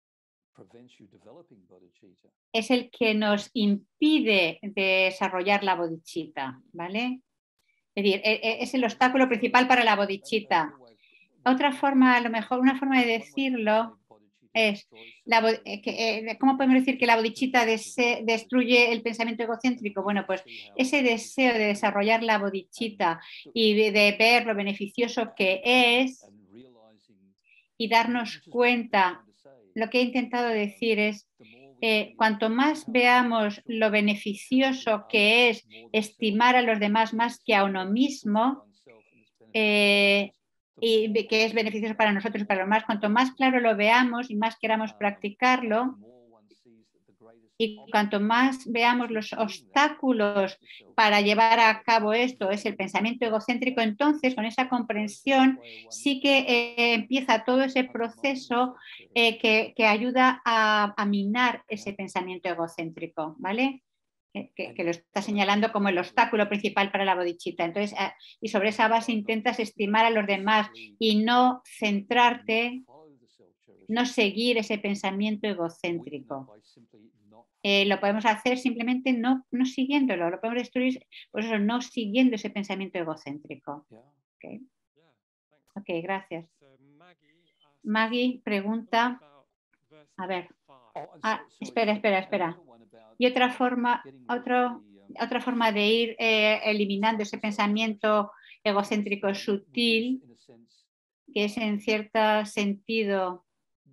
es el que nos impide desarrollar la bodhicitta, ¿vale? Es decir, es el obstáculo principal para la bodhicitta. Otra forma, a lo mejor, una forma de decirlo es, la, que, ¿cómo podemos decir que la bodhicitta dese, destruye el pensamiento egocéntrico? Bueno, pues ese deseo de desarrollar la bodhicitta y de, de ver lo beneficioso que es y darnos cuenta, lo que he intentado decir es, eh, cuanto más veamos lo beneficioso que es estimar a los demás más que a uno mismo, eh, y que es beneficioso para nosotros y para los demás, cuanto más claro lo veamos y más queramos practicarlo, y cuanto más veamos los obstáculos para llevar a cabo esto, es el pensamiento egocéntrico, entonces con esa comprensión sí que eh, empieza todo ese proceso eh, que, que, ayuda a, a minar ese pensamiento egocéntrico, ¿vale? Que, que, lo está señalando como el obstáculo principal para la bodhicitta. Entonces, eh, y sobre esa base intentas estimar a los demás y no centrarte, no seguir ese pensamiento egocéntrico. Eh, lo podemos hacer simplemente no, no siguiéndolo, lo podemos destruir, por eso no siguiendo ese pensamiento egocéntrico. Okay. Ok, gracias. Maggie pregunta, a ver, ah, espera, espera, espera. Y otra forma, otro, otra forma de ir eh, eliminando ese pensamiento egocéntrico sutil, que es en cierto sentido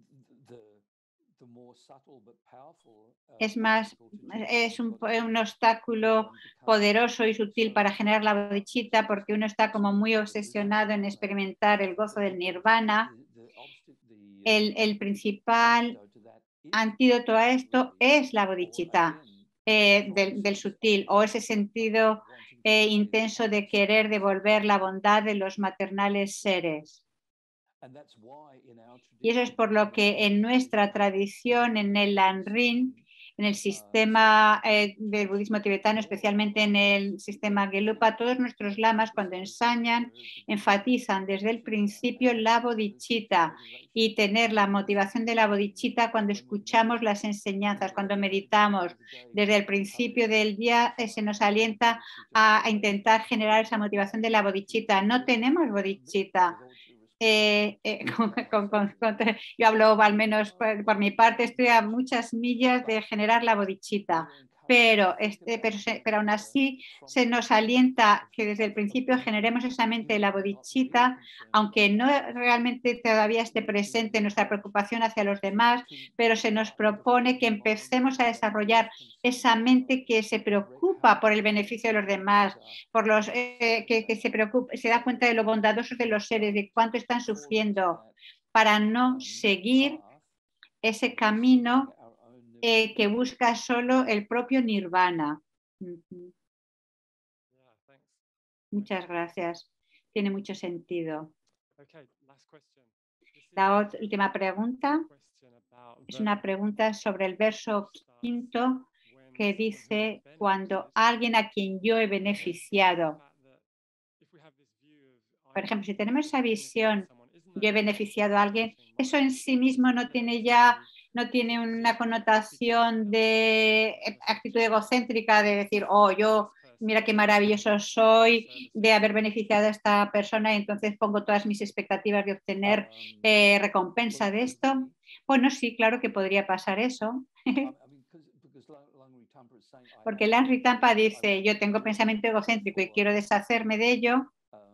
es más, es un, un obstáculo poderoso y sutil para generar la bodhicitta, porque uno está como muy obsesionado en experimentar el gozo del nirvana. El, el principal antídoto a esto es la bodhicitta eh, del, del sutil, o ese sentido eh, intenso de querer devolver la bondad de los maternales seres. Y eso es por lo que en nuestra tradición, en el Lanrin, en el sistema eh, del budismo tibetano, especialmente en el sistema Gelupa, todos nuestros lamas cuando ensañan enfatizan desde el principio la bodhicitta y tener la motivación de la bodhicitta cuando escuchamos las enseñanzas, cuando meditamos. Desde el principio del día eh, se nos alienta a, a intentar generar esa motivación de la bodhicitta. No tenemos bodhicitta. Eh, eh, con, con, con, con, yo hablo al menos por, por mi parte, estoy a muchas millas de generar la bodichita, pero, este, pero, se, pero aún así se nos alienta que desde el principio generemos esa mente de la bodichita, aunque no realmente todavía esté presente nuestra preocupación hacia los demás, pero se nos propone que empecemos a desarrollar esa mente que se preocupa por el beneficio de los demás, por los, eh, que, que se, preocupa, se da cuenta de lo bondadosos de los seres, de cuánto están sufriendo, para no seguir ese camino eh, que busca solo el propio nirvana. Uh-huh. Muchas gracias. Tiene mucho sentido. La última pregunta es una pregunta sobre el verso quinto que dice: cuando alguien a quien yo he beneficiado. Por ejemplo, si tenemos esa visión, yo he beneficiado a alguien, eso en sí mismo no tiene ya, no tiene una connotación de actitud egocéntrica de decir, oh, yo, mira qué maravilloso soy de haber beneficiado a esta persona y entonces pongo todas mis expectativas de obtener eh, recompensa de esto. Bueno, sí, claro que podría pasar eso. Porque Lanri Tampa dice, yo tengo pensamiento egocéntrico y quiero deshacerme de ello.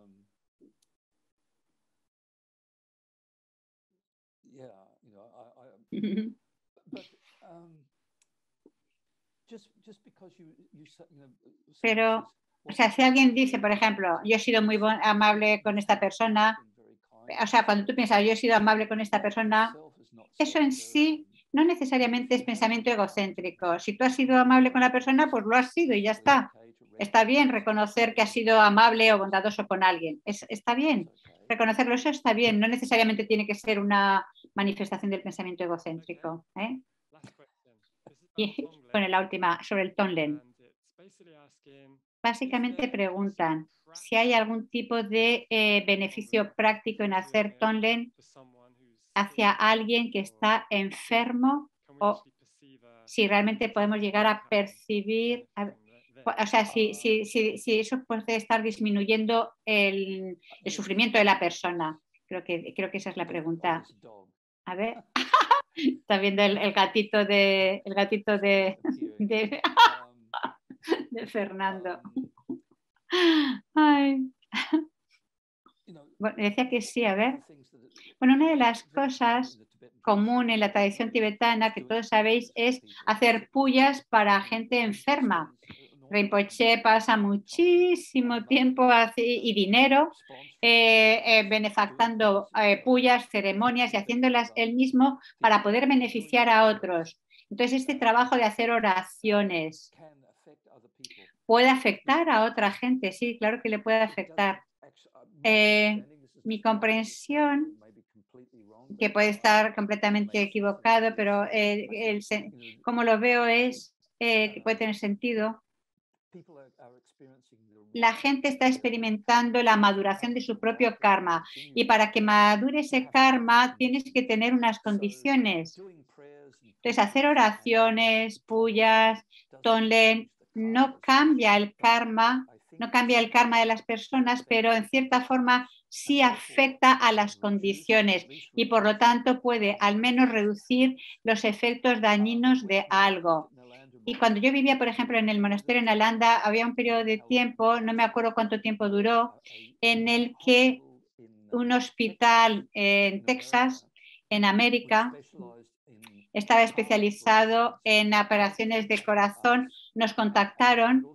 Pero, o sea, si alguien dice, por ejemplo, yo he sido muy amable con esta persona, o sea, cuando tú piensas, yo he sido amable con esta persona, eso en sí no necesariamente es pensamiento egocéntrico. Si tú has sido amable con la persona, pues lo has sido y ya está. Está bien reconocer que has sido amable o bondadoso con alguien. Es, está bien. Reconocerlo, eso está bien. No necesariamente tiene que ser una manifestación del pensamiento egocéntrico. ¿eh? Y bueno, la última, sobre el Tonglen. Básicamente preguntan si hay algún tipo de eh, beneficio práctico en hacer Tonglen hacia alguien que está enfermo o si realmente podemos llegar a percibir, a, o sea, si, si, si, si eso puede estar disminuyendo el, el sufrimiento de la persona. Creo que, creo que esa es la pregunta. A ver, está viendo el, el gatito de el gatito de, de, de Fernando. Ay. Bueno, decía que sí, a ver. Bueno, una de las cosas común en la tradición tibetana, que todos sabéis, es hacer pullas para gente enferma. Rinpoche pasa muchísimo tiempo así, y dinero eh, eh, benefactando eh, pullas, ceremonias y haciéndolas él mismo para poder beneficiar a otros. Entonces, este trabajo de hacer oraciones puede afectar a otra gente, sí, claro que le puede afectar. Eh, mi comprensión, que puede estar completamente equivocado, pero eh, el, como lo veo es eh, que puede tener sentido. La gente está experimentando la maduración de su propio karma y para que madure ese karma tienes que tener unas condiciones. Entonces, hacer oraciones, pullas, Tonglen, no cambia el karma, no cambia el karma de las personas, pero en cierta forma sí afecta a las condiciones y por lo tanto puede al menos reducir los efectos dañinos de algo. Y cuando yo vivía, por ejemplo, en el monasterio en Nalanda, había un periodo de tiempo, no me acuerdo cuánto tiempo duró, en el que un hospital en Texas, en América, estaba especializado en operaciones de corazón, nos contactaron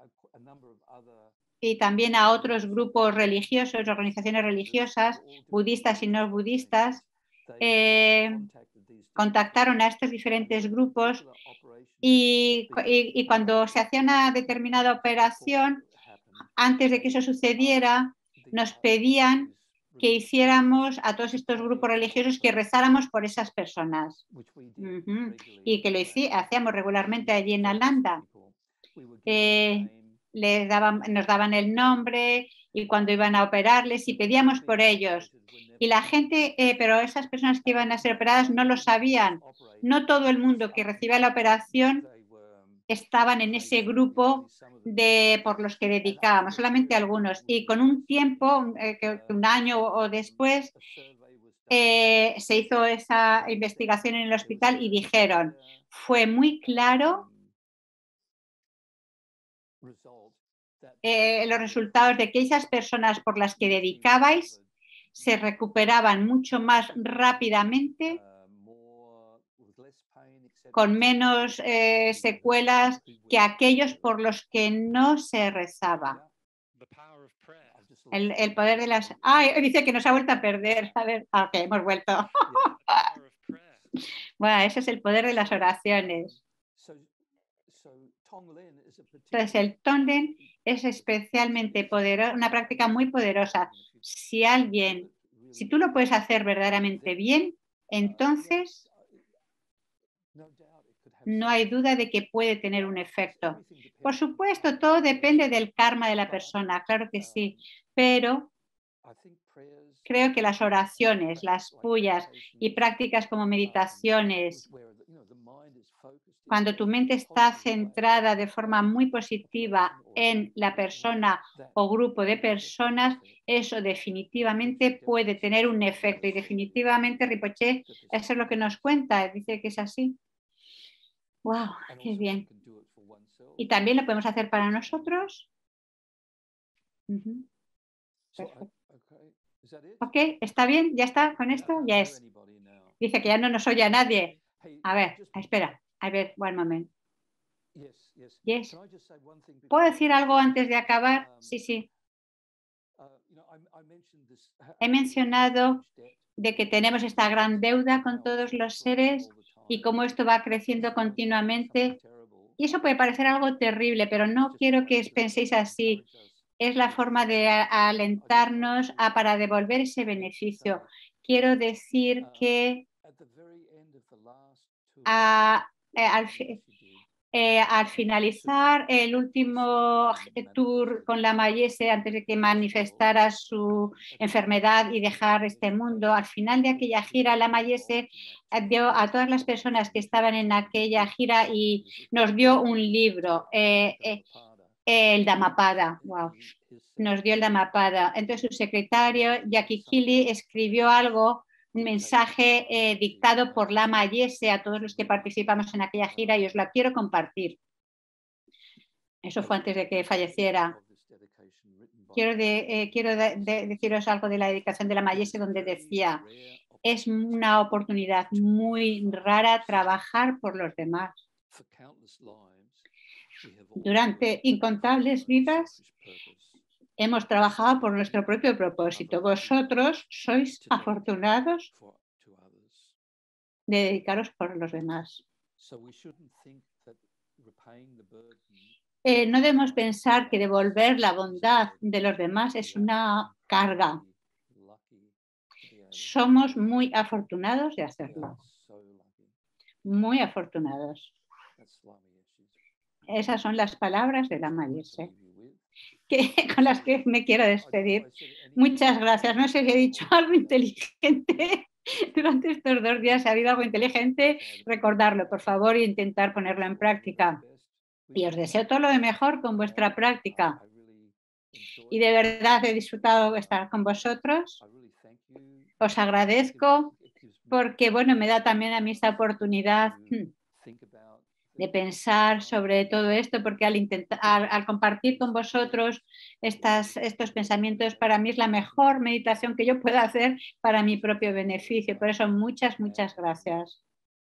y también a otros grupos religiosos, organizaciones religiosas, budistas y no budistas, eh, contactaron a estos diferentes grupos y, y, y cuando se hacía una determinada operación, antes de que eso sucediera, nos pedían que hiciéramos a todos estos grupos religiosos que rezáramos por esas personas. Uh-huh. Y que lo hicí, hacíamos regularmente allí en Nalanda. Eh, les daban, nos daban el nombre y cuando iban a operarles y pedíamos por ellos. Y la gente, eh, pero esas personas que iban a ser operadas no lo sabían. No todo el mundo que recibía la operación estaban en ese grupo de, por los que dedicábamos, solamente algunos. Y con un tiempo, eh, que un año o después, eh, se hizo esa investigación en el hospital y dijeron, fue muy claro eh, los resultados de que esas personas por las que dedicabais se recuperaban mucho más rápidamente, con menos eh, secuelas que aquellos por los que no se rezaba. El, el poder de las... ¡Ay! Dice que nos ha vuelto a perder. A ver, ok, hemos vuelto. Bueno, ese es el poder de las oraciones. Entonces, el Tonglen es especialmente poderoso, una práctica muy poderosa. Si alguien, si tú lo puedes hacer verdaderamente bien, entonces no hay duda de que puede tener un efecto. Por supuesto, todo depende del karma de la persona, claro que sí, pero creo que las oraciones, las puyas y prácticas como meditaciones, cuando tu mente está centrada de forma muy positiva en la persona o grupo de personas, eso definitivamente puede tener un efecto. Y definitivamente Rinpoche, eso es lo que nos cuenta, dice que es así. ¡Wow! ¡Qué bien! Y también lo podemos hacer para nosotros. Uh-huh. Perfecto. Ok, ¿está bien? ¿Ya está con esto? Ya es. Dice que ya no nos oye a nadie. A ver, espera. A ver, one moment. Yes. ¿Puedo decir algo antes de acabar? Sí, sí. He mencionado de que tenemos esta gran deuda con todos los seres y cómo esto va creciendo continuamente. Y eso puede parecer algo terrible, pero no quiero que penséis así. Es la forma de alentarnos a, para devolver ese beneficio. Quiero decir que a, a, al, eh, al finalizar el último tour con la Mayese, antes de que manifestara su enfermedad y dejar este mundo, al final de aquella gira, la Mayese dio a todas las personas que estaban en aquella gira y nos dio un libro, eh, eh, el Dhammapada. Wow. Nos dio el Dhammapada. Entonces su secretario, Jackie Kili, escribió algo, un mensaje eh, dictado por Lama Yese a todos los que participamos en aquella gira y os la quiero compartir. Eso fue antes de que falleciera. Quiero, de, eh, quiero de, de deciros algo de la dedicación de Lama Yese, donde decía, es una oportunidad muy rara trabajar por los demás. Durante incontables vidas hemos trabajado por nuestro propio propósito. Vosotros sois afortunados de dedicaros por los demás. Eh, no debemos pensar que devolver la bondad de los demás es una carga. Somos muy afortunados de hacerlo. Muy afortunados. Esas son las palabras de Lama Yese, que, con las que me quiero despedir. Muchas gracias. No sé si he dicho algo inteligente durante estos dos días. Si ha habido algo inteligente, recordarlo, por favor, e intentar ponerlo en práctica. Y os deseo todo lo de mejor con vuestra práctica. Y de verdad he disfrutado estar con vosotros. Os agradezco porque, bueno, me da también a mí esta oportunidad de pensar sobre todo esto, porque al, intentar, al, al compartir con vosotros estas, estos pensamientos, para mí es la mejor meditación que yo pueda hacer para mi propio beneficio. Por eso, muchas, muchas gracias.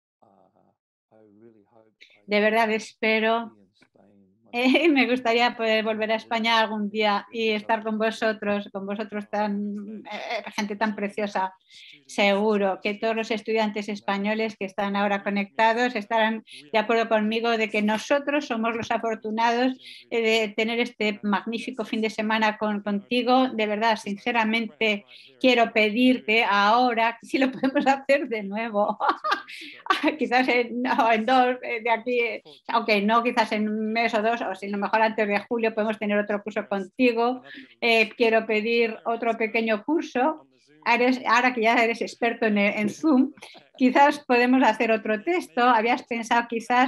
De verdad espero, eh, me gustaría poder volver a España algún día y estar con vosotros, con vosotros tan, eh, gente tan preciosa. Seguro que todos los estudiantes españoles que están ahora conectados estarán de acuerdo conmigo de que nosotros somos los afortunados de tener este magnífico fin de semana con, contigo. De verdad, sinceramente, quiero pedirte ahora si lo podemos hacer de nuevo. Quizás en, no, en dos, de aquí, aunque no, quizás en un mes o dos, o si a lo mejor antes de julio podemos tener otro curso contigo. Eh, quiero pedir otro pequeño curso. Eres, ahora que ya eres experto en, en Zoom, quizás podemos hacer otro texto. Habías pensado quizás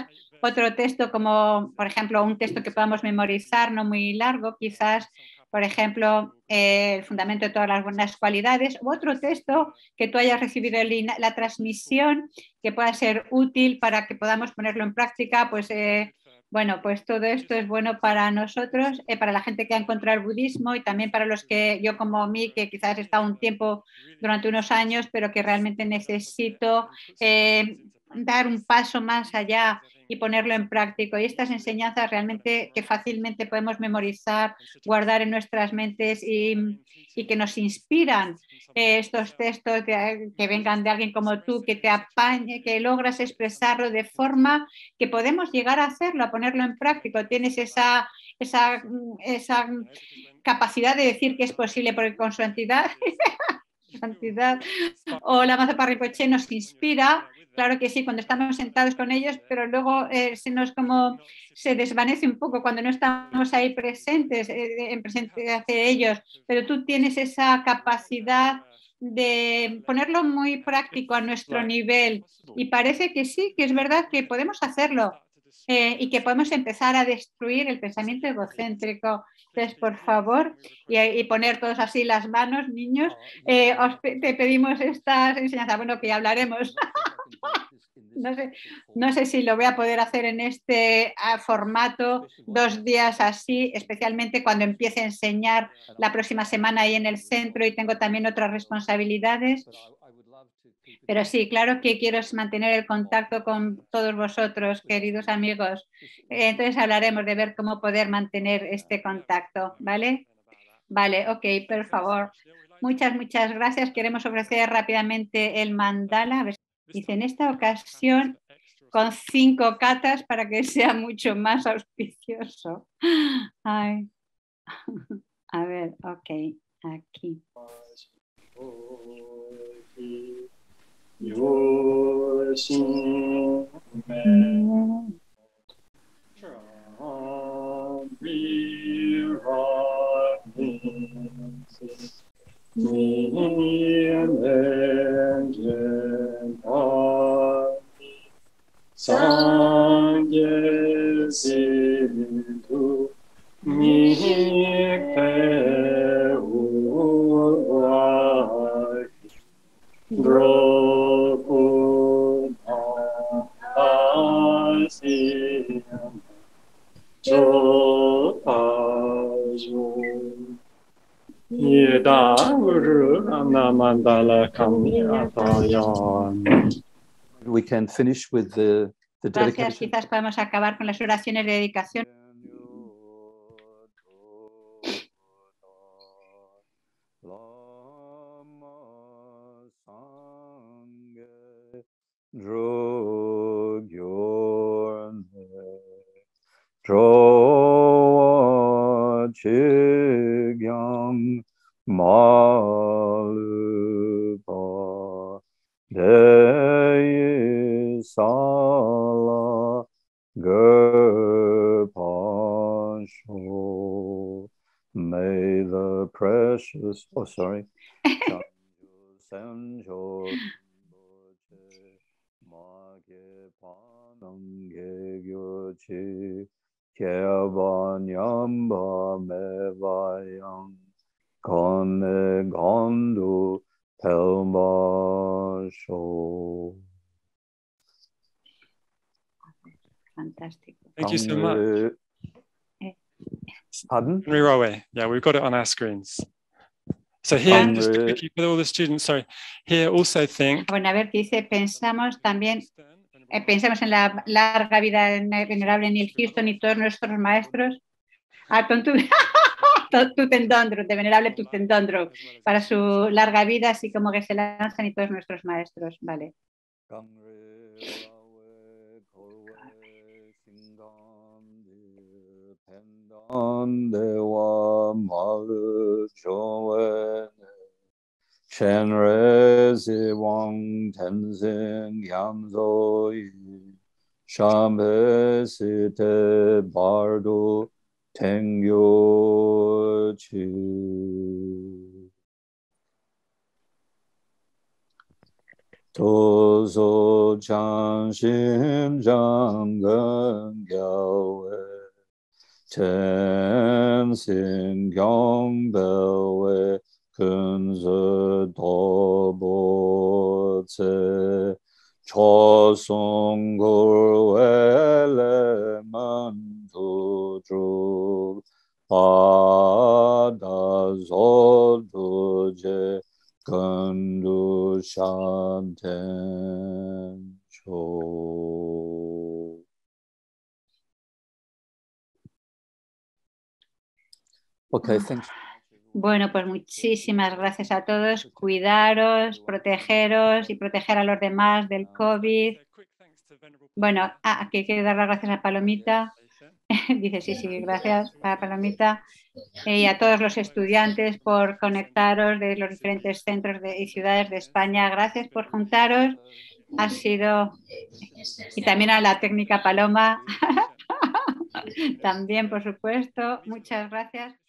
otro texto como, por ejemplo, un texto que podamos memorizar, no muy largo, quizás, por ejemplo, eh, el fundamento de todas las buenas cualidades, u otro texto que tú hayas recibido en la transmisión que pueda ser útil para que podamos ponerlo en práctica, pues eh, bueno, pues todo esto es bueno para nosotros, eh, para la gente que ha encontrado el budismo y también para los que yo como mí, que quizás he estado un tiempo durante unos años, pero que realmente necesito eh, dar un paso más allá y ponerlo en práctica. Y estas enseñanzas realmente que fácilmente podemos memorizar, guardar en nuestras mentes y, y que nos inspiran eh, estos textos de, que vengan de alguien como tú, que te apañe, que logras expresarlo de forma que podemos llegar a hacerlo, a ponerlo en práctica. Tienes esa, esa, esa capacidad de decir que es posible, porque con su entidad santidad o la Maza Parripoche nos inspira, claro que sí, cuando estamos sentados con ellos, pero luego eh, se nos como se desvanece un poco cuando no estamos ahí presentes, eh, en presencia de ellos, pero tú tienes esa capacidad de ponerlo muy práctico a nuestro nivel y parece que sí, que es verdad que podemos hacerlo. Eh, y que podemos empezar a destruir el pensamiento egocéntrico. Entonces, por favor, y, y poner todos así las manos, niños, eh, os pe te pedimos estas enseñanzas. Bueno, que ya hablaremos. No sé, no sé si lo voy a poder hacer en este uh, formato, dos días así, especialmente cuando empiece a enseñar la próxima semana ahí en el centro y tengo también otras responsabilidades. Pero sí, claro que quiero mantener el contacto con todos vosotros, queridos amigos. Eh, entonces hablaremos de ver cómo poder mantener este contacto, ¿vale? Vale, ok, por favor. Muchas, muchas gracias. Queremos ofrecer rápidamente el mandala. Dice, en esta ocasión con cinco catas para que sea mucho más auspicioso. Ay. A ver, ok, aquí. Sangye Sindhu Mikhe Uwai Drokuna Asiyam Chotajo Yeda Uru Anamandala Kamyatayan. We can finish with the, the Gracias, dedication. quizás podemos acabar con las oraciones de dedicación. Sala Gurpasho. May the precious, oh sorry, Sanjo Mage Panange Gyochi Kyavanyamba Mevayam Kone Gondu Pelmasho. Fantástico. Thank you so much. Pardon? Henry Rowe. Yeah, we've got it on our screens. So here, just quickly for all the students, sorry, here also think. Bueno, a ver, ¿qué dice? Pensamos también, eh, pensamos en la larga vida del venerable Neil Houston y todos nuestros maestros. Ah, tu, Tutendondro, de venerable Tutendondro, para su larga vida, así como que se lanzan y todos nuestros maestros. Vale. Shenre Wang Tenzin Yamzo Shambe Site Bardo Tengyo Chi. Tozo Chanshin Jangan Gyawe Tensin Gyong Belwe Kunze Dobo Tse Chosung Wele Mantu Drug Pada Zoduje Gandu Shanten Cho. Okay, thanks. Bueno, pues muchísimas gracias a todos. Cuidaros, protegeros y proteger a los demás del COVID. Bueno, ah, aquí quiero dar las gracias a Palomita. Dice sí, sí, gracias a Palomita. Y a todos los estudiantes por conectaros de los diferentes centros de, y ciudades de España. Gracias por juntaros. Ha sido... Y también a la técnica Paloma. También, por supuesto. Muchas gracias.